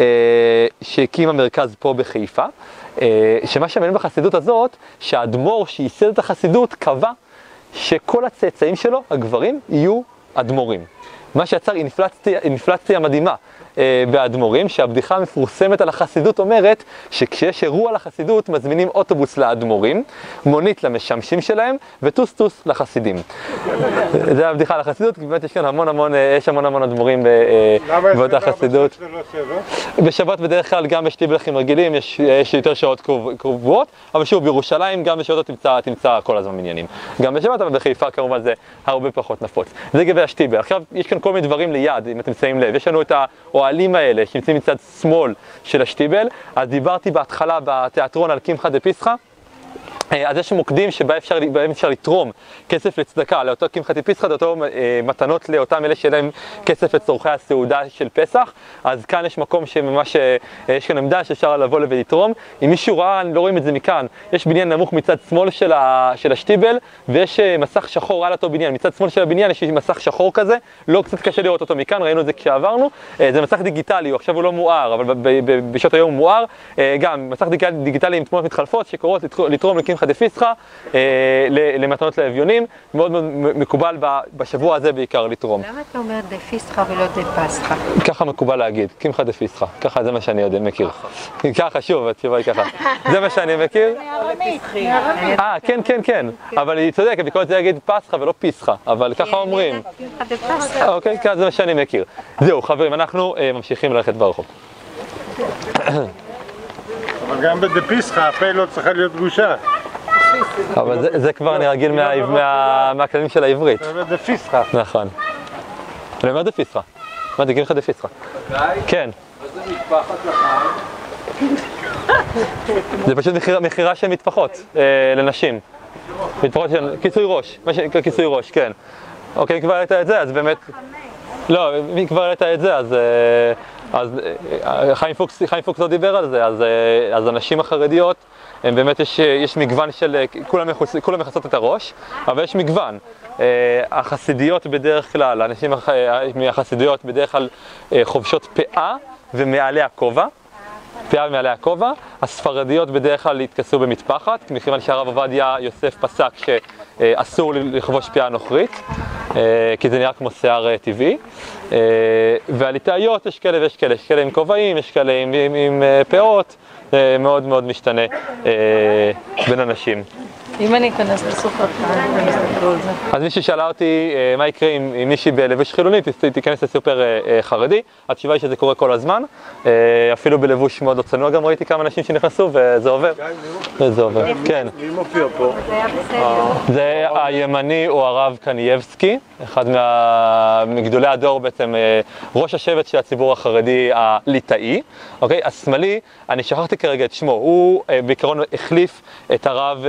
שהקים המרכז פה בחיפה. שמה שמעניין בחסידות הזאת, שהאדמו"ר שייסד את החסידות קבע שכל הצאצאים שלו, הגברים, יהיו אדמו"רים. מה שיצר אינפלציה, אינפלציה מדהימה אה, באדמו"רים, שהבדיחה המפורסמת על החסידות אומרת שכשיש אירוע לחסידות מזמינים אוטובוס לאדמו"רים, מונית למשמשים שלהם וטוס טוס לחסידים. זה הבדיחה על החסידות, כי באמת יש כאן המון המון, יש המון המון אדמו"רים באותה חסידות. בשבת בדרך כלל גם בשטיבלחים רגילים יש, יש יותר שעות קבועות, אבל שוב בירושלים גם בשעות תמצא, תמצא כל הזמן מניינים. גם בשבת, אבל בחיפה כמובן זה הרבה פחות נפוץ. זה לגבי השטיבל. עכשיו יש כאן כל מיני דברים ליד, אם אתם שמים לב. יש לנו את האוהלים האלה שנמצאים מצד שמאל של השטיבל. אז דיברתי בהתחלה בתיאטרון על קמחא דפסחא. אז יש מוקדים שבהם אפשר, אפשר לתרום כסף לצדקה, לאותו קמחא דפסחא, לאותו אה, מתנות לאותם אלה שלהם כסף לצורכי הסעודה של פסח. אז כאן יש מקום שממש, אה, יש כאן עמדה שאפשר לבוא ולתרום. אם מישהו ראה, לא רואים את זה מכאן, יש בניין נמוך מצד שמאל של, ה, של השטיבל, ויש אה, מסך שחור על אותו בניין. מצד שמאל של הבניין יש מסך שחור כזה, לא קצת קשה לראות אותו מכאן, ראינו את זה כשעברנו. אה, זה מסך דיגיטלי, עכשיו הוא לא מואר, אבל בשעות היום הוא מואר. אה, גם מסך דיגיטלי עם תמונות מתחלפות שקוראות לתרום לקמחא דפסחא למתנות לאביונים, מאוד מאוד מקובל בשבוע הזה בעיקר לתרום. למה אתה אומר דפסחא ולא דפסחא? ככה מקובל להגיד, קמחא דפסחא, ככה זה מה שאני יודע, מכיר. ככה, שוב, התשובה היא ככה. זה מה שאני מכיר? אה, כן, כן, כן, אבל היא צודקת, בכל זאת זה להגיד פסחא ולא פסחא, אבל ככה אומרים. אוקיי, ככה זה מה שאני מכיר. זהו, חברים, אנחנו ממשיכים ללכת ברחוב. אבל גם בדפסחא הפה לא צריכה להיות גושה. אבל זה, זה כבר אני רגיל מה, מה, מהכללים של העברית. זה דפסחא. נכון. אני אומר דפסחא. מה, תגיד לך דפסחא. כן. מה זה מטפחת לך? זה פשוט מחירה, מחירה של מטפחות אה, לנשים. מטפחות של כיסוי ראש. מה שנקרא כיסוי ראש, כן. אוקיי, כבר ראית את זה, אז באמת... לא, אם כבר העלית את זה, אז, אז חיים פוקס, חיים פוקס לא דיבר על זה, אז, אז הנשים החרדיות, הם באמת יש, יש מגוון של, כולם, כולם מכסות את הראש, אבל יש מגוון. החסידיות בדרך כלל, הנשים מהחסידיות בדרך כלל חובשות פאה ומעלי הכובע, פאה ומעלי הכובע. הספרדיות בדרך כלל התכסו במטפחת, מכיוון שהרב עובדיה יוסף פסק שאסור לחבוש פאה נוכרית, כי זה נראה כמו שיער טבעי. והליטאיות יש כאלה ויש כאלה, יש כאלה עם כובעים, יש כאלה עם, עם, עם פאות, מאוד מאוד משתנה בין אנשים. אם אני אכנס לסופר כאן, אני אסתכלו על זה. אז מישהי שאלה אותי מה יקרה אם מישהי בלבוש חילוני תיכנס לסופר חרדי. התשובה היא שזה קורה כל הזמן, אפילו בלבוש מאוד צנוע גם ראיתי כמה אנשים שנכנסו וזה עובר. זה עובר, כן. מי מופיע פה? זה הימני הוא הרב קנייבסקי, אחד מגדולי הדור בעצם, ראש השבט של הציבור החרדי הליטאי. אוקיי, השמאלי, אני שכחתי כרגע את שמו, הוא בעיקרון החליף את הרב,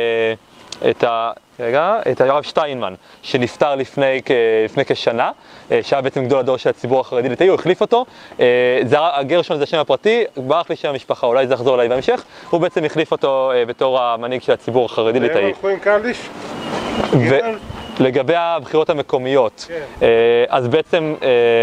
את ה... רגע, את הרב שטיינמן, שנפטר לפני, לפני כשנה, שהיה בעצם גדול הדור של הציבור החרדי ליטאי, הוא החליף אותו. זה הגרשון, זה השם הפרטי, ברח לי שם המשפחה, אולי זה יחזור אליי בהמשך. הוא בעצם החליף אותו בתור המנהיג של הציבור החרדי ליטאי. והם הלכו עם קליש? ולגבי הבחירות המקומיות, אז בעצם...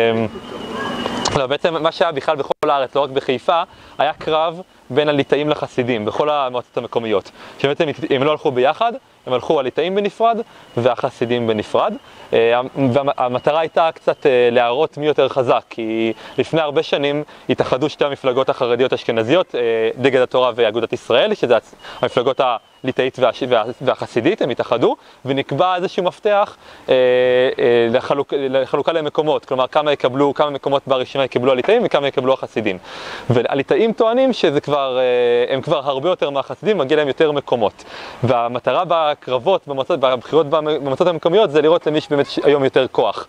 לא, בעצם מה שהיה בכלל בכל הארץ, לא רק בחיפה, היה קרב בין הליטאים לחסידים, בכל המועצות המקומיות. שבעצם הם לא הלכו ביחד, הם הלכו הליטאים בנפרד והחסידים בנפרד. והמטרה הייתה קצת להראות מי יותר חזק, כי לפני הרבה שנים התאחדו שתי המפלגות החרדיות אשכנזיות, דגל התורה ואגודת ישראל, שזה המפלגות הליטאית והחסידית, הם התאחדו, ונקבע איזשהו מפתח לחלוק, לחלוקה למקומות, כלומר כמה יקבלו, כמה מקומות ברשימה יקבלו הליטאים וכמה יקבלו החסידים. והליטאים טוענים שזה כבר, הם כבר הרבה יותר מהחסידים, מגיע להם יותר מקומות. והמטרה בקרבות, במועצות, בבחירות במועצות המקומיות, זה לראות למי שבאמת היום יותר כוח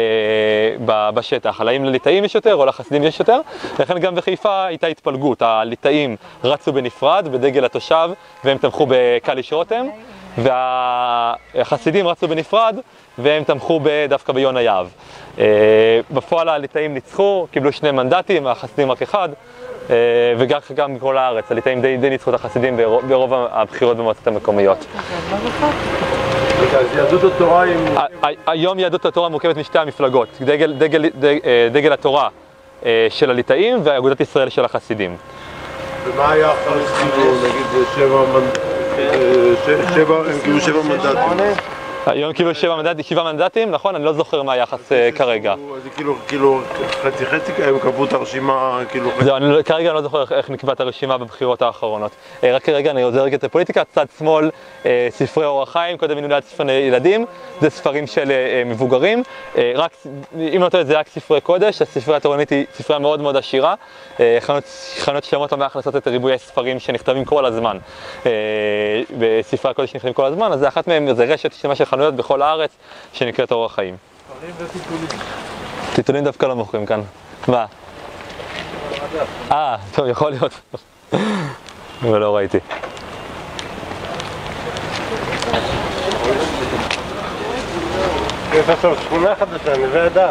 בשטח. על האם לליטאים יש יותר או לחסידים יש יותר. לכן גם בחיפה הייתה התפלגות, הליטאים רצו בנפרד, בדגל התושב, והם תמכו בקליש רותם, והחסידים רצו בנפרד, והם תמכו דווקא ביונה יהב. בפועל הליטאים ניצחו, קיבלו שני מנדטים, החסידים רק אחד, וגם גם בכל הארץ, הליטאים די, די ניצחו את החסידים ברוב הבחירות במועצות המקומיות. אז יהדות התורה היא... היום יהדות התורה מורכבת משתי המפלגות, דגל, דגל, דגל, דגל התורה של הליטאים ואגודת ישראל של החסידים. ומה היה אחרי כאילו, נגיד, שבע הם קיבלו שבע מנדטים? היום קיבלו שבע מנדטים, שבעה מנדטים, נכון? אני לא זוכר מה היחס כרגע. זה כאילו, כאילו, חצי חצי, הם קבעו את הרשימה, כאילו... זהו, אני כרגע לא זוכר איך נקבעת הרשימה בבחירות האחרונות. רק כרגע אני עוזר רגע את הפוליטיקה, צד שמאל, ספרי אור החיים, קודם מנהלת ספרי ילדים, זה ספרים של מבוגרים. רק, אם לא טועה, זה רק ספרי קודש, הספרייה התורנית היא ספרייה מאוד מאוד עשירה. חנויות שלמות לא מהכנסות את ריבוי ספרים שנכתבים כל הזמן. בספרי הקודש שנכתבים כל הזמן, אז זה אחת מהם, זה רשת שלמה של חנויות בכל הארץ שנקראת אור החיים. ספרים וטיטולים. טיטולים דווקא לא מוכרים כאן. מה? אה, טוב, יכול להיות. ולא ראיתי. יש עכשיו שכונה חדשה, נווה הדר,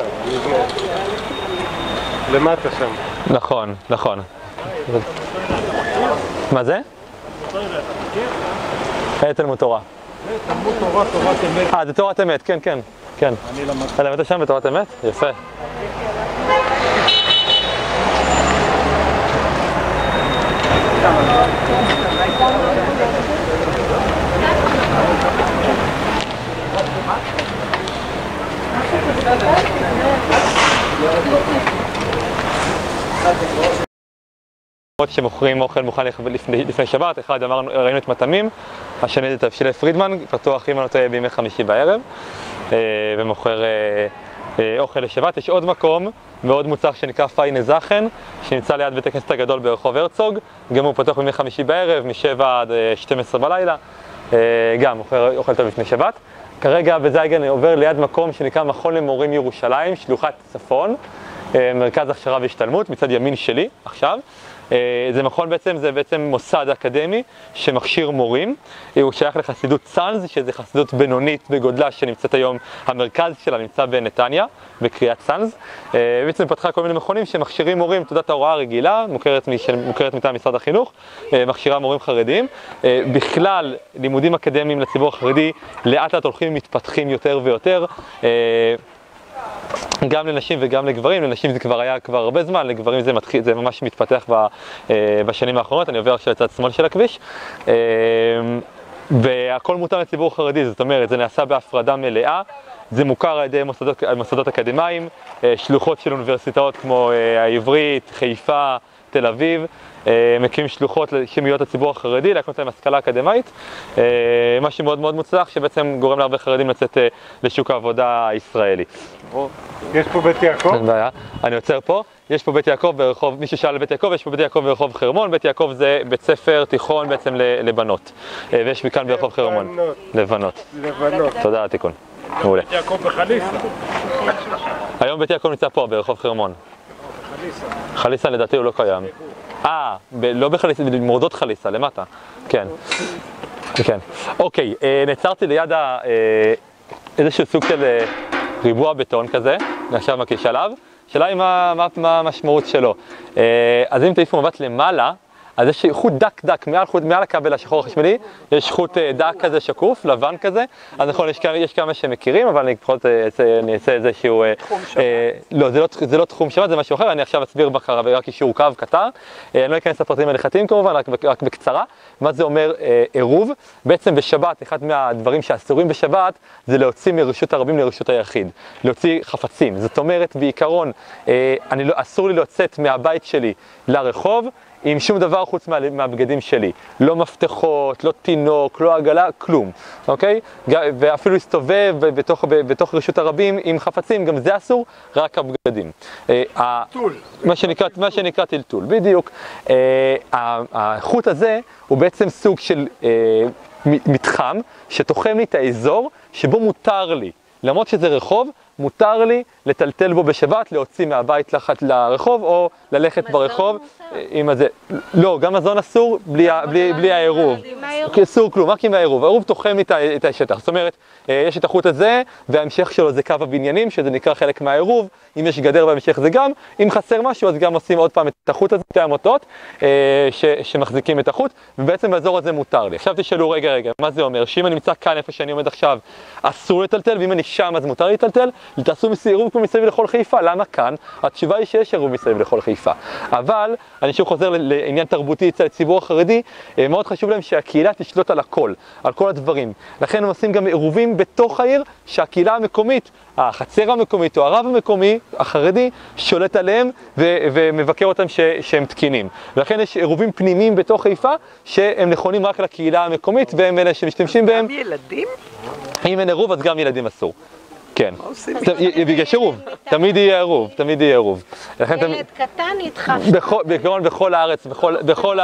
למטה שם. נכון, נכון. מה זה? תלמוד תורה. תלמוד תורה, תורת אמת. אה, זה תורת אמת, כן, כן, כן. אני למדתי. למדת שם בתורת אמת? יפה. שמוכרים אוכל מוכן לפני, לפני שבת, אחד אמרנו, ראינו את מטעמים, השני זה תבשילי פרידמן, פתוח אם אני נוטה בימי חמישי בערב, ומוכר אוכל לשבת. יש עוד מקום מאוד מוצלח שנקרא פיינה זכן, שנמצא ליד בית הכנסת הגדול ברחוב הרצוג, גם הוא פתוח בימי חמישי בערב, משבע עד שתים עשרה בלילה, גם מוכר אוכל טוב לפני שבת. כרגע בזייגן עובר ליד מקום שנקרא מכון למורים ירושלים, שלוחת צפון, מרכז הכשרה והשתלמות, מצד ימין שלי עכשיו. זה מכון בעצם, זה בעצם מוסד אקדמי שמכשיר מורים. הוא שייך לחסידות צאנז, שזה חסידות בינונית בגודלה שנמצאת היום, המרכז שלה נמצא בנתניה, בקריית צאנז. בעצם פתחה כל מיני מכונים שמכשירים מורים, תעודת ההוראה רגילה, מוכרת, מוכרת מטעם משרד החינוך, מכשירה מורים חרדיים. בכלל, לימודים אקדמיים לציבור החרדי לאט לאט הולכים ומתפתחים יותר ויותר. גם לנשים וגם לגברים, לנשים זה כבר היה כבר הרבה זמן, לגברים זה, מתחיל, זה ממש מתפתח בשנים האחרונות. אני עובר עכשיו לצד שמאל של הכביש. והכל מותאם לציבור חרדי, זאת אומרת, זה נעשה בהפרדה מלאה, זה מוכר על ידי מוסדות, מוסדות אקדמיים, שלוחות של אוניברסיטאות כמו העברית, חיפה, תל אביב, מקימים שלוחות שמיועדות לציבור החרדי, להקנות להם השכלה אקדמית, משהו מאוד מאוד מוצלח שבעצם גורם להרבה חרדים לצאת לשוק העבודה הישראלי. יש פה בית יעקב? אין בעיה, אני עוצר פה. יש פה בית יעקב ברחוב, מי ששאל לבית יעקב, יש פה בית יעקב ברחוב חרמון. בית יעקב זה בית ספר תיכון בעצם לבנות, ויש מכאן ברחוב חרמון. לבנות. לבנות. תודה על התיקון. מעולה. בית יעקב בחליסה. היום בית יעקב נמצא פה ברחוב חרמון. חליסה. חליסה לדעתי הוא לא קיים. אה, לא בחליסה, במורדות חליסה, למטה. כן. כן. אוקיי, נעצרתי ליד איזשהו סוג של ריבוע בטון כזה, עכשיו מקיש עליו. השאלה היא מה, מה, מה המשמעות שלו. אז אם תעיפו מבט למעלה, אז יש חוט דק דק, מעל, חוט, מעל הכבל השחור החשמלי, יש חוט דק כזה שקוף, לבן כזה. אז נכון, יש, יש כמה שמכירים, אבל אני לפחות אני אעשה איזשהו... תחום שבת. אה, לא, זה לא, זה לא תחום שבת, זה משהו אחר, אני עכשיו אסביר בקרה ורק אישור קו קטן. אה, אני לא אכנס לפרטים הלכתיים כמובן, רק, רק בקצרה. מה זה אומר אה, עירוב? בעצם בשבת, אחד מהדברים שאסורים בשבת, זה להוציא מרשות הרבים לרשות היחיד. להוציא חפצים. זאת אומרת, בעיקרון, אה, אני לא, אסור לי לצאת מהבית שלי לרחוב, עם שום דבר חוץ מה, מהבגדים שלי. לא מפתחות, לא תינוק, לא עגלה, כלום, אוקיי? ואפילו להסתובב בתוך, בתוך רשות הרבים עם חפצים, גם זה אסור, רק הבגדים. טול. מה שנקרא, מה שנקרא טלטול, בדיוק. החוט הזה הוא בעצם סוג של מתחם שתוחם לי את האזור שבו מותר לי, למרות שזה רחוב, מותר לי לטלטל בו בשבת, להוציא מהבית לחת לרחוב, או ללכת ברחוב עם הזה. לא, גם מזון אסור בלי, בלי, בלי העירוב. אסור כלום, רק עם העירוב. העירוב תוחם את השטח. זאת אומרת, יש את החוט הזה, וההמשך שלו זה קו הבניינים, שזה נקרא חלק מהעירוב. אם יש גדר בהמשך זה גם. אם חסר משהו, אז גם עושים עוד פעם את החוט הזה, את העמותות, ש, שמחזיקים את החוט, ובעצם באזור הזה מותר לי. עכשיו תשאלו, רגע, רגע, מה זה אומר? שאם אני נמצא כאן, איפה שאני עומד עכשיו, אסור לטלטל, ואם אני שם, אז מותר לי לטלטל? תעשו עירוב כמו מסביב לכל חיפה. למה כאן? התשובה היא שיש עירוב מסביב לכל חיפה. אבל, אני שוב חוזר לעניין תרבותי אצל הציבור החרדי, מאוד חשוב להם שהקהילה תשלוט על הכל, על כל הדברים. לכן הם עושים גם עירובים בתוך העיר, שהקהילה המקומית, החצר המקומית או הרב המקומי, החרדי, שולט עליהם ו- ומבקר אותם ש- שהם תקינים. ולכן יש עירובים פנימיים בתוך חיפה, שהם נכונים רק לקהילה המקומית, והם אלה שמשתמשים בהם. גם ילדים? אם אין עירוב, אז גם ילדים אסור. כן, יש עירוב, תמיד יהיה עירוב, תמיד יהיה עירוב. ילד קטן ידחף. בעיקרון בכל הארץ, בכל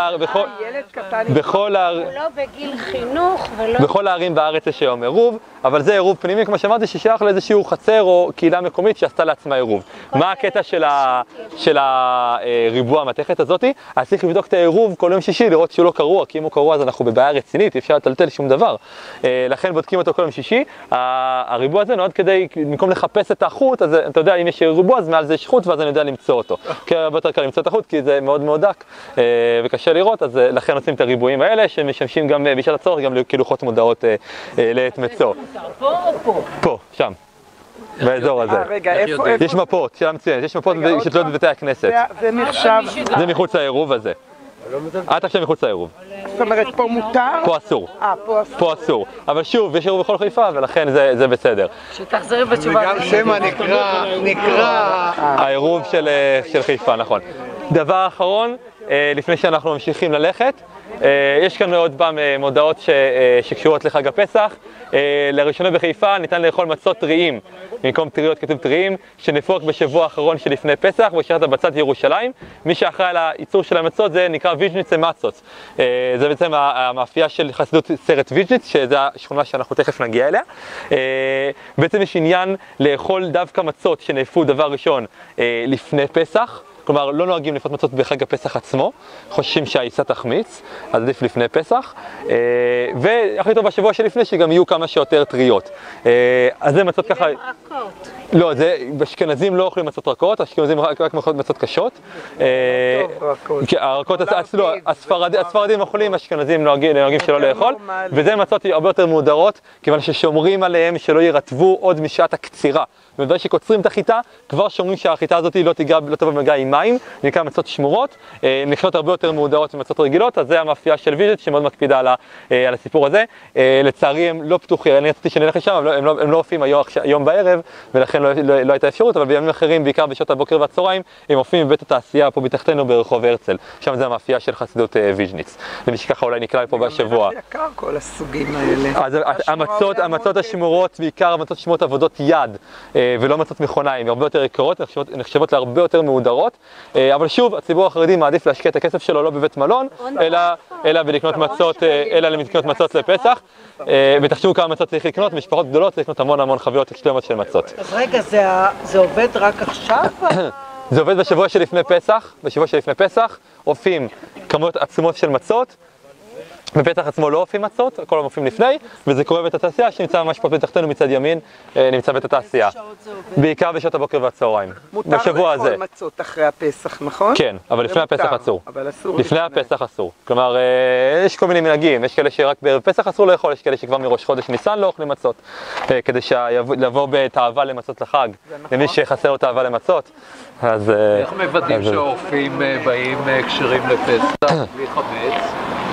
הערים, הוא לא בגיל חינוך ולא... בכל הערים בארץ יש היום עירוב, אבל זה עירוב פנימי, כמו שאמרתי, ששייך לאיזשהו חצר או קהילה מקומית שעשתה לעצמה עירוב. מה הקטע של הריבוע המתכת הזאתי? אז צריך לבדוק את העירוב כל יום שישי, לראות שהוא לא קרוע, כי אם הוא קרוע אז אנחנו בבעיה רצינית, אי אפשר לטלטל שום דבר. לכן בודקים אותו כל יום שישי. הריבוע הזה נועד כדי, במקום לחפש את החוט, אז אתה יודע, אם יש ריבוע, אז מעל זה יש חוט, ואז אני יודע למצוא אותו. כי הרבה יותר קל למצוא את החוט, כי זה מאוד מאוד דק וקשה לראות, אז לכן עושים את הריבועים האלה, שמשמשים גם בשעת הצורך, גם כלוחות מודעות לעת מצוא. פה או פה? פה, שם. באזור הזה. רגע, איפה? יש מפות, שאלה מצוינת, יש מפות שתלויות בבתי הכנסת. זה נחשב... זה מחוץ לעירוב הזה. את עכשיו מחוץ לעירוב. זאת אומרת, פה מותר? פה אסור. אה, פה אסור. פה אסור. אבל שוב, יש עירוב בכל חיפה, ולכן זה בסדר. שתחזרי בתשובה. וגם שמא נקרא, נקרא... העירוב של חיפה, נכון. דבר אחרון, לפני שאנחנו ממשיכים ללכת, יש כאן עוד פעם מודעות שקשורות לחג הפסח. לראשונה בחיפה ניתן לאכול מצות טריים, במקום טריות כתוב טריים, שנפרוק בשבוע האחרון שלפני פסח בשכונת הבצת ירושלים. מי שאחראי על הייצור של המצות זה נקרא ויז'ניץ מצות. זה בעצם המאפייה של חסידות סרט ויז'ניץ, שזו השכונה שאנחנו תכף נגיע אליה. בעצם יש עניין לאכול דווקא מצות שנאפו דבר ראשון לפני פסח. כלומר, לא נוהגים לפות מצות בחג הפסח עצמו, חוששים שהעיסה תחמיץ, אז עדיף לפני פסח. והכי טוב בשבוע שלפני שגם יהיו כמה שיותר טריות. אז זה מצות ככה... רכות. לא, זה, באשכנזים לא אוכלים מצות רכות, האשכנזים רק אוכלים מצות קשות. הרכות, הספרדים אוכלים, האשכנזים נוהגים שלא לאכול, וזה מצות הרבה יותר מהודרות, כיוון ששומרים עליהם שלא ירטבו עוד משעת הקצירה. ובוודאי שקוצרים את החיטה, כבר שומרים שהחיטה הזאת לא תיגע, לא תבוא במגע עם מים, נקרא מצות שמורות, נחיות הרבה יותר מהודרות ממצות רגילות, אז זה המאפייה של ויז'ניץ שמאוד מקפידה על, על הסיפור הזה. לצערי הם לא פתוחים, אני רציתי שנלך לשם, אבל הם לא, הם לא הופיעים היום, היום בערב, ולכן לא, לא, לא הייתה אפשרות, אבל בימים אחרים, בעיקר בשעות הבוקר והצהריים, הם הופיעים בבית התעשייה פה בתחתנו ברחוב הרצל, שם זה המאפייה של חסידות ויז'ניץ. למי שככה אולי נקרא פה בשבוע. זה יקר כל הסוגים האלה. אז המצות, המצות השמורות, בעיקר המצות שמורות עבודות יד, ולא מצות מכוניים, הרבה יותר יקרות, נחשבות, נחשבות להרבה יותר מהודרות, אבל שוב, הציבור החרדי מעדיף להשקיע את הכסף שלו לא בבית מלון, אלא, אלא בלקנות מצות, אלא לקנות מצות לפסח, ותחשבו כמה מצות צריך לקנות, משפחות גדולות צריך לקנות המון המון חביות שלמות של מצות. אז רגע, זה, זה עובד רק עכשיו? זה עובד בשבוע שלפני פסח, בשבוע שלפני פסח, אופים כמות עצומות של מצות, בפסח עצמו לא אופים מצות, הכל הם אופים לפני, וזה קורה בית התעשייה שנמצא ממש פה בתחתנו מצד ימין, נמצא בית התעשייה. בעיקר בשעות הבוקר והצהריים. מותר לאכול מצות אחרי הפסח, נכון? כן, אבל לפני הפסח אסור. אבל אסור לפני הפסח אסור. כלומר, יש כל מיני מנהגים, יש כאלה שרק בערב פסח אסור לאכול, יש כאלה שכבר מראש חודש ניסן לא אוכלים מצות, כדי לבוא בתאווה למצות לחג, למי שחסר לו תאווה למצות. איך מוודאים שהאופים באים כשרים לפסח בלי חמץ?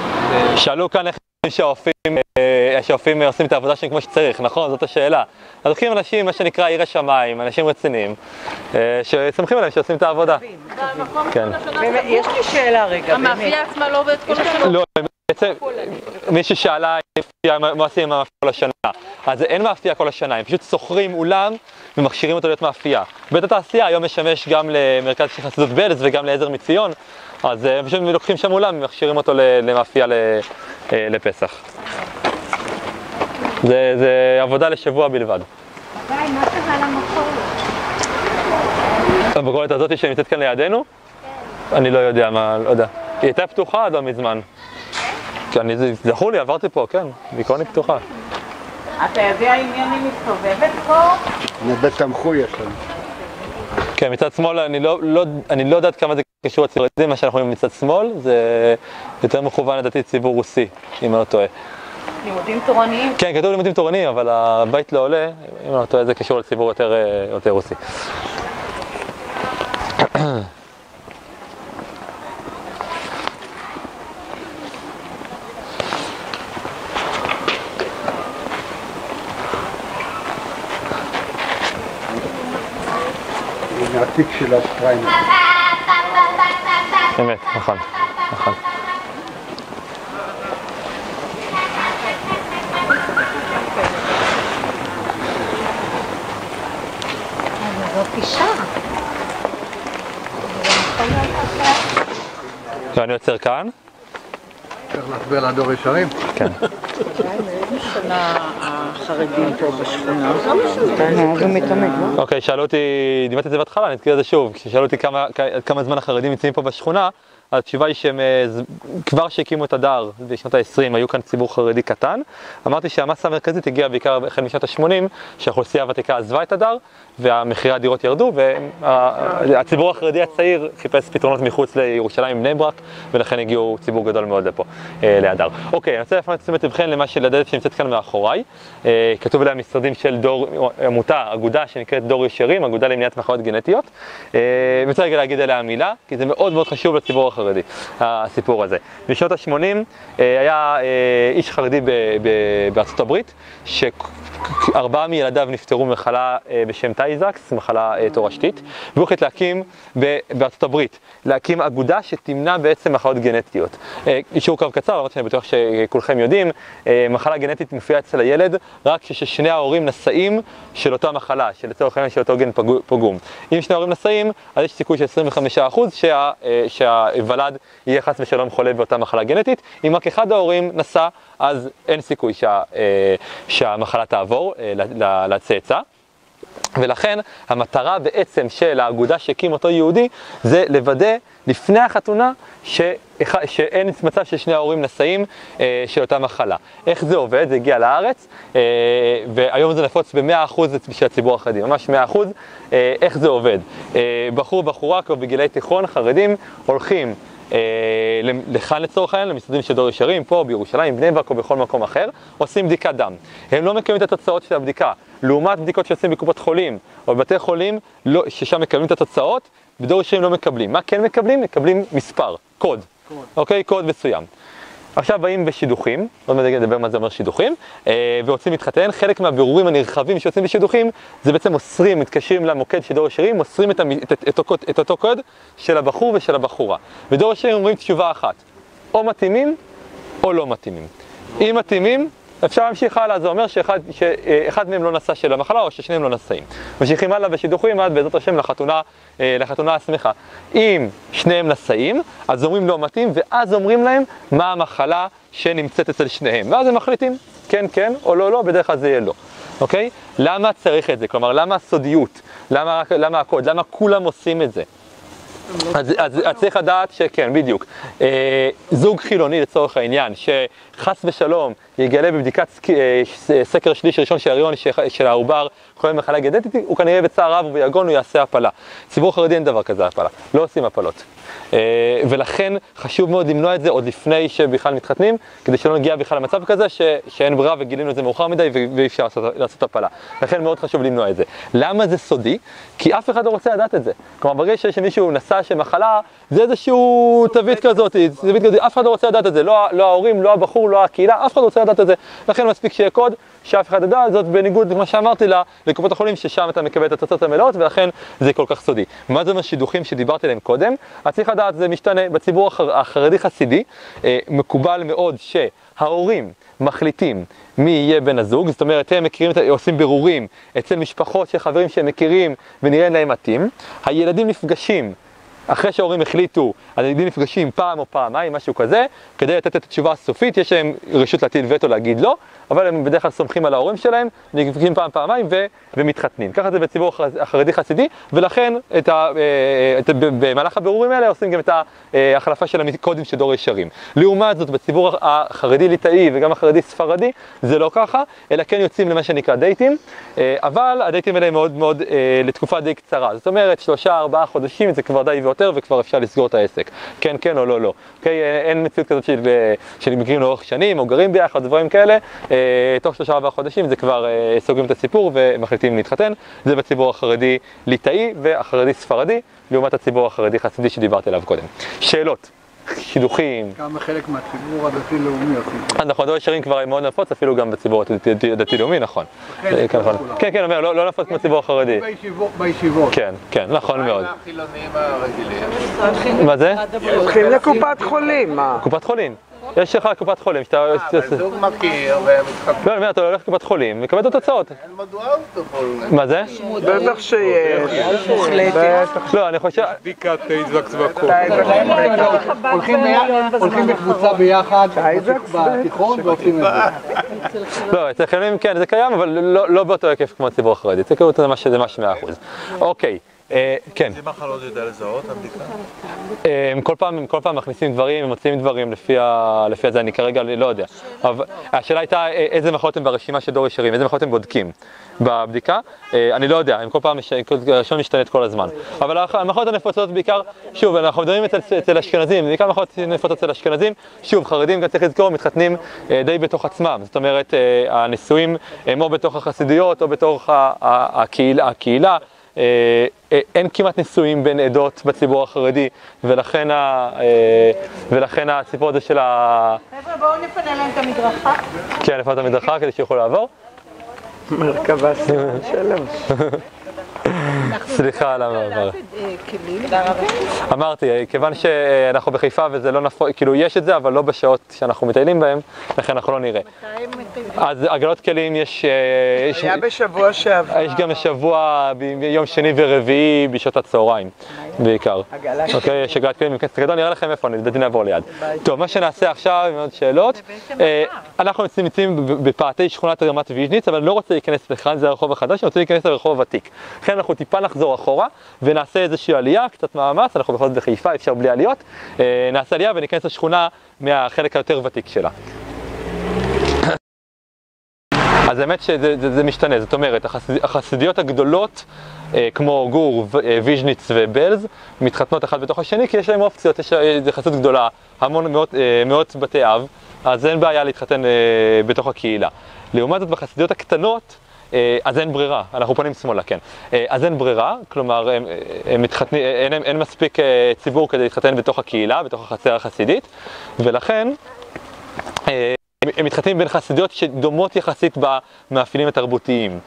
שאלו כאן איך שהאופים, שהאופים עושים את העבודה שלהם כמו שצריך, נכון? זאת השאלה. אז לוקחים אנשים, מה שנקרא עיר השמיים, אנשים רציניים, שסמכים עליהם שעושים את העבודה. כן. יש לי שאלה רגע, באמת. המאפייה עצמה לא עובדת כל השנה? לא, בעצם מישהי שאלה מה עושים עם המאפייה כל השנה. אז אין מאפייה כל השנה, הם פשוט שוכרים אולם ומכשירים אותו להיות מאפייה. בית התעשייה היום משמש גם למרכז של חסידות בעלז וגם לעזר מציון, אז הם פשוט לוקחים שם אולם ומכשירים אותו למאפייה לפסח. זה, זה עבודה לשבוע בלבד. די, מה קרה למכולת? המכולת הזאת שנמצאת כאן לידינו? כן. אני לא יודע מה, לא יודע. היא הייתה פתוחה עד לא מזמן. אני, זכור לי, עברתי פה, כן, בעיקרון היא פתוחה. אתה יודע אם אני מסתובבת פה? נבית תמכו יש לנו. כן, מצד שמאל, אני לא, לא, אני לא יודעת כמה זה קשור לציבור יהודי, מה שאנחנו רואים מצד שמאל, זה יותר מכוון לדעתי ציבור רוסי, אם אני לא טועה. לימודים תורניים? כן, כתוב לימודים תורניים, אבל הבית לא עולה, אם אני לא טועה, זה קשור לציבור יותר, יותר רוסי. העתיק של השטריינר. אמת, נכון, נכון. זאת אישה. ואני יוצר כאן. צריך להסביר לדור ישרים? כן. באיזה שנה החרדים פה בשכונה? אוקיי, שאלו אותי, דיברתי את זה בהתחלה, אני אתקריא את זה שוב. כששאלו אותי כמה, כמה זמן החרדים נמצאים פה בשכונה, התשובה היא שהם כבר שהקימו את הדר בשנות ה-עשרים, היו כאן ציבור חרדי קטן. אמרתי שהמסה המרכזית הגיעה בעיקר החל משנות ה-שמונים, שהאוכלוסייה הוותיקה עזבה את הדר, והמחירי הדירות ירדו, והציבור החרדי הצעיר חיפש פתרונות מחוץ לירושלים בני ברק, ולכן הגיעו ציבור גדול מאוד לפה, להדר. אוקיי, אני רוצה להפנות את תשומת לבכם למה שלדלת שנמצאת כאן מאחוריי. כתוב עליה משרדים של דור, עמותה, אגודה שנקראת דור ישרים, אגודה למניעת מחלות גנטיות. אני רוצה רגע להגיד עליה מילה, כי זה מאוד מאוד חשוב לציבור החרדי. החרדי, הסיפור הזה. בשנות ה-שמונים היה איש חרדי בארצות הברית, שארבעה מילדיו נפטרו ממחלה בשם טייזקס, מחלה תורשתית, והוא החליט להקים בארצות הברית, להקים אגודה שתמנע בעצם מחלות גנטיות. אישור קו קצר, למרות שאני בטוח שכולכם יודעים, מחלה גנטית מופיעה אצל הילד רק כששני ההורים נשאים של אותה מחלה, שלצורך העניין של אותו גן פגום. אם שני ההורים נשאים, אז יש סיכוי של עשרים וחמישה אחוז שה, שהוולד יהיה חס ושלום חולה באותה מחלה גנטית. אם רק אחד ההורים נשא, אז אין סיכוי שה, שהמחלה תעבור לצאצא. ולכן המטרה בעצם של האגודה שהקים אותו יהודי זה לוודא לפני החתונה ש... שאין מצב ששני ההורים נשאים אה, של אותה מחלה. איך זה עובד? זה הגיע לארץ, אה, והיום זה נפוץ ב-מאה אחוז של הציבור החרדי, ממש מאה אחוז. אה, איך זה עובד? אה, בחור, בחורה, כבר בגילי תיכון, חרדים, הולכים אה, לכאן לצורך העניין, למשרדים של דור ישרים, פה בירושלים, בני ברק או בכל מקום אחר, עושים בדיקת דם. הם לא מקבלים את התוצאות של הבדיקה. לעומת בדיקות שעושים בקופות חולים או בבתי חולים, לא, ששם מקבלים את התוצאות, בדור ישרים לא מקבלים. מה כן מקבלים? מקבלים מספר, קוד. קוד. אוקיי? קוד מסוים. עכשיו באים בשידוכים, עוד מעט נדבר מה זה אומר שידוכים, ורוצים להתחתן. חלק מהבירורים הנרחבים שיוצאים בשידוכים, זה בעצם מוסרים, מתקשרים למוקד של דור ישרים, מוסרים את, את, את, את, את אותו קוד של הבחור ושל הבחורה. ודור ישרים אומרים תשובה אחת, או מתאימים או לא מתאימים. אם מתאימים, אפשר להמשיך הלאה, זה אומר שאחד, שאחד מהם לא נשא של המחלה או ששניהם לא נשאים. ממשיכים הלאה בשידוכים עד בעזרת השם לחתונה, לחתונה השמחה. אם שניהם נשאים, אז אומרים לא מתאים, ואז אומרים להם מה המחלה שנמצאת אצל שניהם. ואז הם מחליטים כן כן או לא לא, בדרך כלל זה יהיה לא. אוקיי? למה צריך את זה? כלומר, למה הסודיות? למה, למה הקוד? למה כולם עושים את זה? אז, אז, אז צריך לדעת שכן, בדיוק. אה, זוג חילוני לצורך העניין, שחס ושלום יגלה בבדיקת אה, סקר שליש ראשון של הריון של העובר חולה מחלה גנטית, הוא כנראה בצער רב וביגון הוא יעשה הפלה. ציבור חרדי אין דבר כזה הפלה, לא עושים הפלות. אה, ולכן חשוב מאוד למנוע את זה עוד לפני שבכלל מתחתנים, כדי שלא נגיע בכלל למצב כזה ש, שאין ברירה וגילינו את זה מאוחר מדי ואי אפשר לעשות, לעשות הפלה. לכן מאוד חשוב למנוע את זה. למה זה סודי? כי אף אחד לא רוצה לדעת את זה. כלומר, ברגע שיש מישהו נשא שמחלה, זה איזשהו תווית כזאת, תווית כזאת, אף אחד לא רוצה לדעת את זה, לא, לא ההורים, לא הבחור, לא הקהילה, אף אחד לא רוצה לדעת את זה. לכן מספיק שיהיה קוד, שאף אחד ידע, זאת בניגוד למה שאמרתי לה, לקופות החולים, ששם אתה מקבל את התוצאות המלאות, ולכן זה כל כך סודי. מה זה אומר שידוכים שדיברתי עליהם קודם? אז צריך לדעת, זה משתנה, בציבור החר... החרדי חסידי, אה, מקובל מאוד שההורים מחליטים מי יהיה בן הזוג, זאת אומרת, הם מכירים, עושים בירורים אצל משפחות של חברים שהם מכירים ונראה להם מתאים. הילדים נפגשים, אחרי שההורים החליטו, הילדים נפגשים פעם או פעמיים, משהו כזה, כדי לתת את התשובה הסופית, יש להם רשות להטיל וטו להגיד לא, אבל הם בדרך כלל סומכים על ההורים שלהם, נפגשים פעם פעמיים ו- ומתחתנים. ככה זה בציבור החרדי חסידי, ולכן את ה- את, במהלך הבירורים האלה עושים גם את ההחלפה של הקודים של דור ישרים. לעומת זאת, בציבור החרדי ליטאי וגם החרדי ספרדי, זה לא ככה, אלא כן יוצאים למה שנקרא דייטים, אבל הדייטים האלה מאוד מאוד לתקופה די קצרה. זאת אומרת, שלושה, ארבעה חודשים זה כבר די ויותר, וכבר אפשר לסגור את העסק. כן, כן או לא, לא. אוקיי? אין מציאות כזאת של, של מכירים לאורך שנים, או גרים ביחד, דברים כאלה. תוך שלושה ארבעה חודשים זה כבר סוגרים את הסיפור ומחליטים להתחתן. זה בציבור החרדי ליטאי והחרדי ספרדי, לעומת הציבור החרדי חסידי שדיברתי עליו קודם. שאלות, שידוכים. כמה חלק מהציבור הדתי-לאומי עושים. נכון, דור ישרים כבר מאוד נפוץ, אפילו גם בציבור הדתי-לאומי, נכון. כן, כן, אומר, לא נפוץ כמו הציבור החרדי. בישיבות. כן, כן, נכון מאוד. מה החילונים הרגילים? מה זה? הולכים לקופת חולים, מה? קופת חולים. יש לך קופת חולים, שאתה... אבל זוג מכיר ומתחתן. לא, אני אומר, אתה הולך לקופת חולים, מקבל את התוצאות. אין מדוע אוטובול. מה זה? בטח שיש. מוחלטת. לא, אני חושב... בדיקת טייזקס והכל. הולכים בקבוצה ביחד, בתיכון ועושים את זה. לא, אצל חילונים כן, זה קיים, אבל לא באותו היקף כמו הציבור החרדי. זה כאילו זה ממש מאה אחוז. אוקיי. כן. איזה מחלות יודע לזהות הבדיקה? כל פעם, כל פעם מכניסים דברים, מוצאים דברים לפי זה, אני כרגע לא יודע. אבל השאלה הייתה איזה מחלות הם ברשימה של דור ישרים, איזה מחלות הם בודקים בבדיקה. אני לא יודע, הם כל פעם ראשון משתנית כל הזמן. אבל המחלות הנפוצות בעיקר, שוב, אנחנו מדברים אצל אשכנזים, בעיקר מחלות נפוצות אצל אשכנזים, שוב, חרדים גם צריך לזכור, מתחתנים די בתוך עצמם. זאת אומרת, הנישואים הם או בתוך החסידיות או בתוך הקהילה. אין כמעט נישואים בין עדות בציבור החרדי, ולכן, ה, ולכן הסיפור הזה של ה... חבר'ה, בואו נפנה להם את המדרכה. כן, נפנה את המדרכה כדי שיוכלו לעבור. מרכבה שלום. סליחה על המעבר. אמרתי, כיוון שאנחנו בחיפה וזה לא נפוץ, כאילו יש את זה, אבל לא בשעות שאנחנו מטיילים בהם, לכן אנחנו לא נראה. אז עגלות כלים יש... היה בשבוע שעבר. יש גם בשבוע, ביום שני ורביעי, בשעות הצהריים, בעיקר. אוקיי, יש עגלת כלים, מכנסת גדול, נראה לכם איפה, נדעתי נעבור ליד. טוב, מה שנעשה עכשיו, עם עוד שאלות. אנחנו נמצאים בפאתי שכונת רמת ויז'ניץ, אבל אני לא רוצה להיכנס לכאן, זה הרחוב החדש, אני רוצה להיכנס לרחוב הוותיק. לכן אנחנו טיפה נחזור אחורה ונעשה איזושהי עלייה, קצת מאמץ, אנחנו בכל זאת בחיפה, אפשר בלי עליות, נעשה עלייה וניכנס לשכונה מהחלק היותר ותיק שלה. אז האמת שזה זה, זה משתנה, זאת אומרת, החסיד, החסידיות הגדולות, כמו גור, ויז'ניץ ובלז, מתחתנות אחת בתוך השני, כי יש להם אופציות, יש איזו חסידות גדולה, המון מאות, מאות בתי אב, אז אין בעיה להתחתן בתוך הקהילה. לעומת זאת, בחסידיות הקטנות, אז אין ברירה, אנחנו פונים שמאלה, כן. אז אין ברירה, כלומר, הם, הם מתחתנים, אין, אין מספיק ציבור כדי להתחתן בתוך הקהילה, בתוך החצר החסידית, ולכן הם מתחתנים בין חסידיות שדומות יחסית במאפיינים התרבותיים.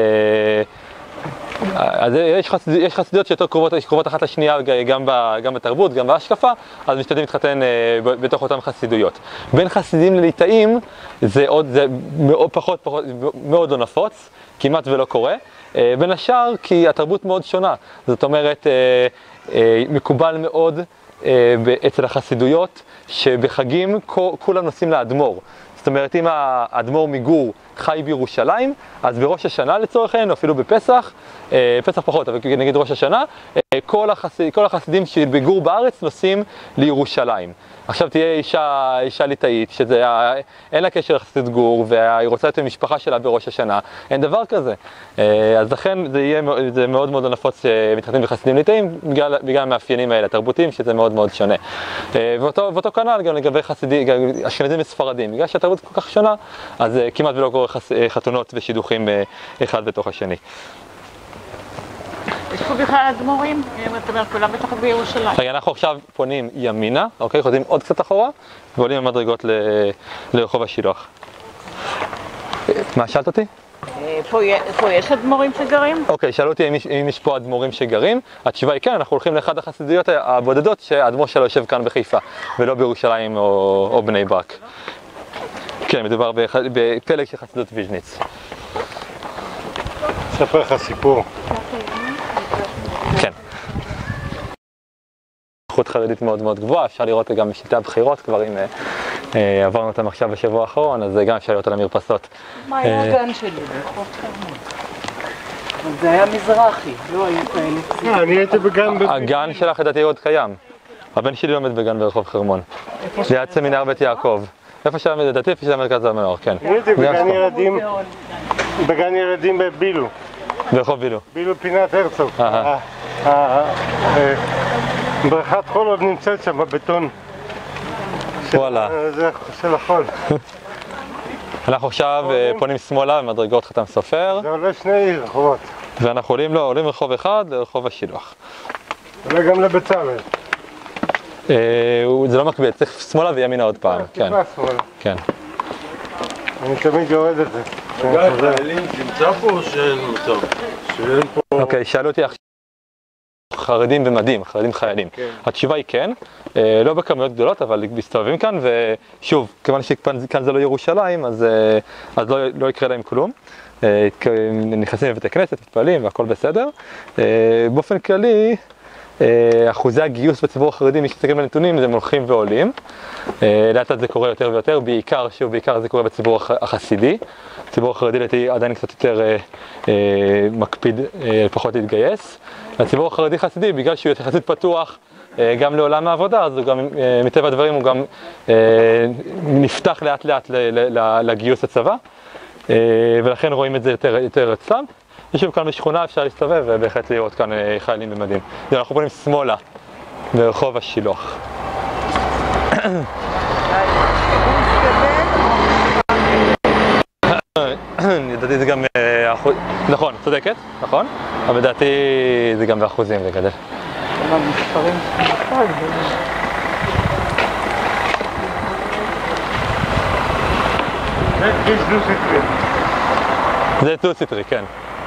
אז יש, חסיד, יש חסידיות שיותר קרובות, קרובות אחת לשנייה גם, ב, גם בתרבות, גם בהשקפה, אז משתדלים להתחתן ב, בתוך אותן חסידויות. בין חסידים לליטאים זה עוד, זה מאוד פחות, פחות, מאוד לא נפוץ, כמעט ולא קורה. בין השאר כי התרבות מאוד שונה, זאת אומרת, מקובל מאוד אצל החסידויות שבחגים כולם נוסעים לאדמו"ר. זאת אומרת, אם האדמו"ר מגור חי בירושלים, אז בראש השנה לצורך העניין, או אפילו בפסח, פסח פחות, אבל נגיד ראש השנה, כל, החסיד, כל החסידים שבגור בארץ נוסעים לירושלים. עכשיו תהיה אישה, אישה ליטאית, שזה, אין לה קשר לחסיד גור, והיא רוצה להיות עם המשפחה שלה בראש השנה, אין דבר כזה. אז לכן זה יהיה זה מאוד מאוד נפוץ מתחתנים בחסידים ליטאים, בגלל, בגלל המאפיינים האלה, התרבותיים, שזה מאוד מאוד שונה. ואותו, ואותו כנ"ל גם לגבי חסידים, אשכנזים וספרדים, בגלל שהתרבות כל כך שונה, אז כמעט ולא קורה חתונות ושידוכים אחד בתוך השני. יש פה בכלל אדמו"רים? אתה אומר, כולם בטח בירושלים. רגע, אנחנו עכשיו פונים ימינה, אוקיי? חוזרים עוד קצת אחורה, ועולים במדרגות לרחוב השילוח. מה, שאלת אותי? פה יש אדמו"רים שגרים? אוקיי, שאלו אותי אם יש פה אדמו"רים שגרים. התשובה היא כן, אנחנו הולכים לאחד החסידויות הבודדות שהאדמו"ר שלו יושב כאן בחיפה, ולא בירושלים או בני ברק. כן, מדובר בפלג של חסידות ויז'ניץ. אספר לך סיפור. כן. איכות חרדית מאוד מאוד גבוהה, אפשר לראות גם בשלטי הבחירות, כבר אם אה, עברנו אותם עכשיו בשבוע האחרון, אז גם אפשר לראות על המרפסות. מה היה הגן שלי? זה היה מזרחי, לא היו כאלה. אני הייתי בגן... הגן שלך לדעתי עוד קיים. הבן שלי לומד בגן ברחוב חרמון. ליד סמינר בית יעקב. איפה שלמד לדעתי, איפה שלמד מרכז המנור, כן. אני הייתי בגן ילדים, בגן ילדים בבילו. ברחוב בילו. בילו פינת הרצוג. בריכת חול עוד נמצאת שם בבטון. וואלה. זה של החול. אנחנו עכשיו פונים שמאלה במדרגות חתם סופר. זה עולה שני רחובות. ואנחנו עולים לו, עולים רחוב אחד לרחוב השילוח. עולה גם לבצלאל. זה לא מקביל, צריך שמאלה וימינה עוד פעם. כן. כן. אני תמיד יורד את זה. גיא, חיילים נמצא פה או שאין טוב? שאין פה... אוקיי, שאלו אותי עכשיו חרדים ומדים, חרדים חיילים. התשובה היא כן, לא בכמויות גדולות, אבל מסתובבים כאן, ושוב, כיוון שכאן זה לא ירושלים, אז לא יקרה להם כלום. נכנסים לבית הכנסת, מתפעלים והכל בסדר. באופן כללי, אחוזי הגיוס בציבור החרדי, מי שתסתכל בנתונים, הם הולכים ועולים. לאט לאט זה קורה יותר ויותר, בעיקר, שוב, בעיקר זה קורה בציבור החסידי. הציבור החרדי לדעתי עדיין קצת יותר אה, אה, מקפיד אה, פחות להתגייס. הציבור החרדי חסידי, בגלל שהוא יחסית פתוח אה, גם לעולם העבודה, אז הוא גם, אה, מטבע הדברים הוא גם אה, נפתח לאט לאט ל, ל, ל, לגיוס הצבא, אה, ולכן רואים את זה יותר, יותר אצלם. ושוב, כאן בשכונה אפשר להסתובב ובהחלט לראות כאן אה, חיילים במדים. אנחנו פונים שמאלה, ברחוב השילוח. ידעתי זה גם באחוז... נכון, צודקת, נכון? אבל לדעתי זה גם באחוזים זה גדל. אבל מספרים שמחה גדולים. זה כביש דו-סטרי. זה דו-סטרי, כן.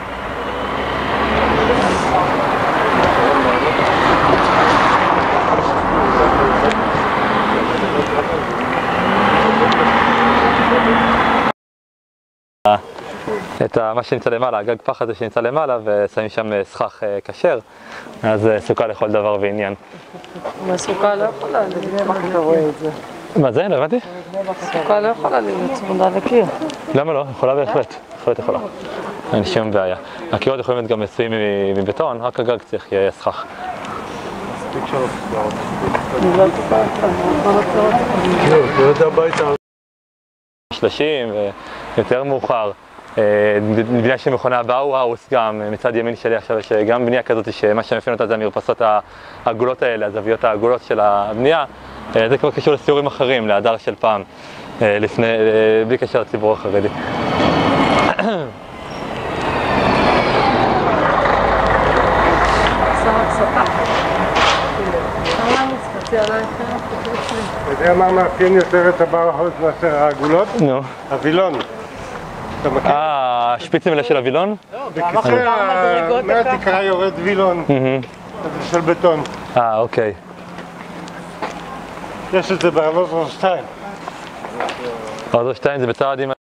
את מה שנמצא למעלה, הגג פח הזה שנמצא למעלה, ושמים שם סכך כשר, אז סוכה לכל דבר ועניין. מה סוכה לא יכולה להיות? מה אתה רואה את זה? מה זה? לא הבנתי? סוכה לא יכולה להיות צמודה לקיר. למה לא? יכולה בהחלט, בהחלט יכולה. אין שום בעיה. הקירות יכולים להיות גם עשויים מבטון, רק הגג צריך יהיה סכך. אני לא תוכל אותה, שלושים ויותר מאוחר. בנייה של מכונה באו-האוס גם, מצד ימין שלי עכשיו יש גם בנייה כזאת שמה שמאפיין אותה זה המרפסות העגולות האלה, הזוויות העגולות של הבנייה. זה כבר קשור לסיורים אחרים, להדר של פעם, לפני, בלי קשר לציבור החרדי. אתה יודע מה מאפיין יותר את הבאו-האוס מאשר העגולות? נו. הווילון. אתה מכיר? אה, השפיצים האלה של הווילון? בקצה מהתקרה יורד וילון, זה של בטון. אה, אוקיי. יש את זה בארלוזור שתיים. ארלוזור שתיים זה בצד עם...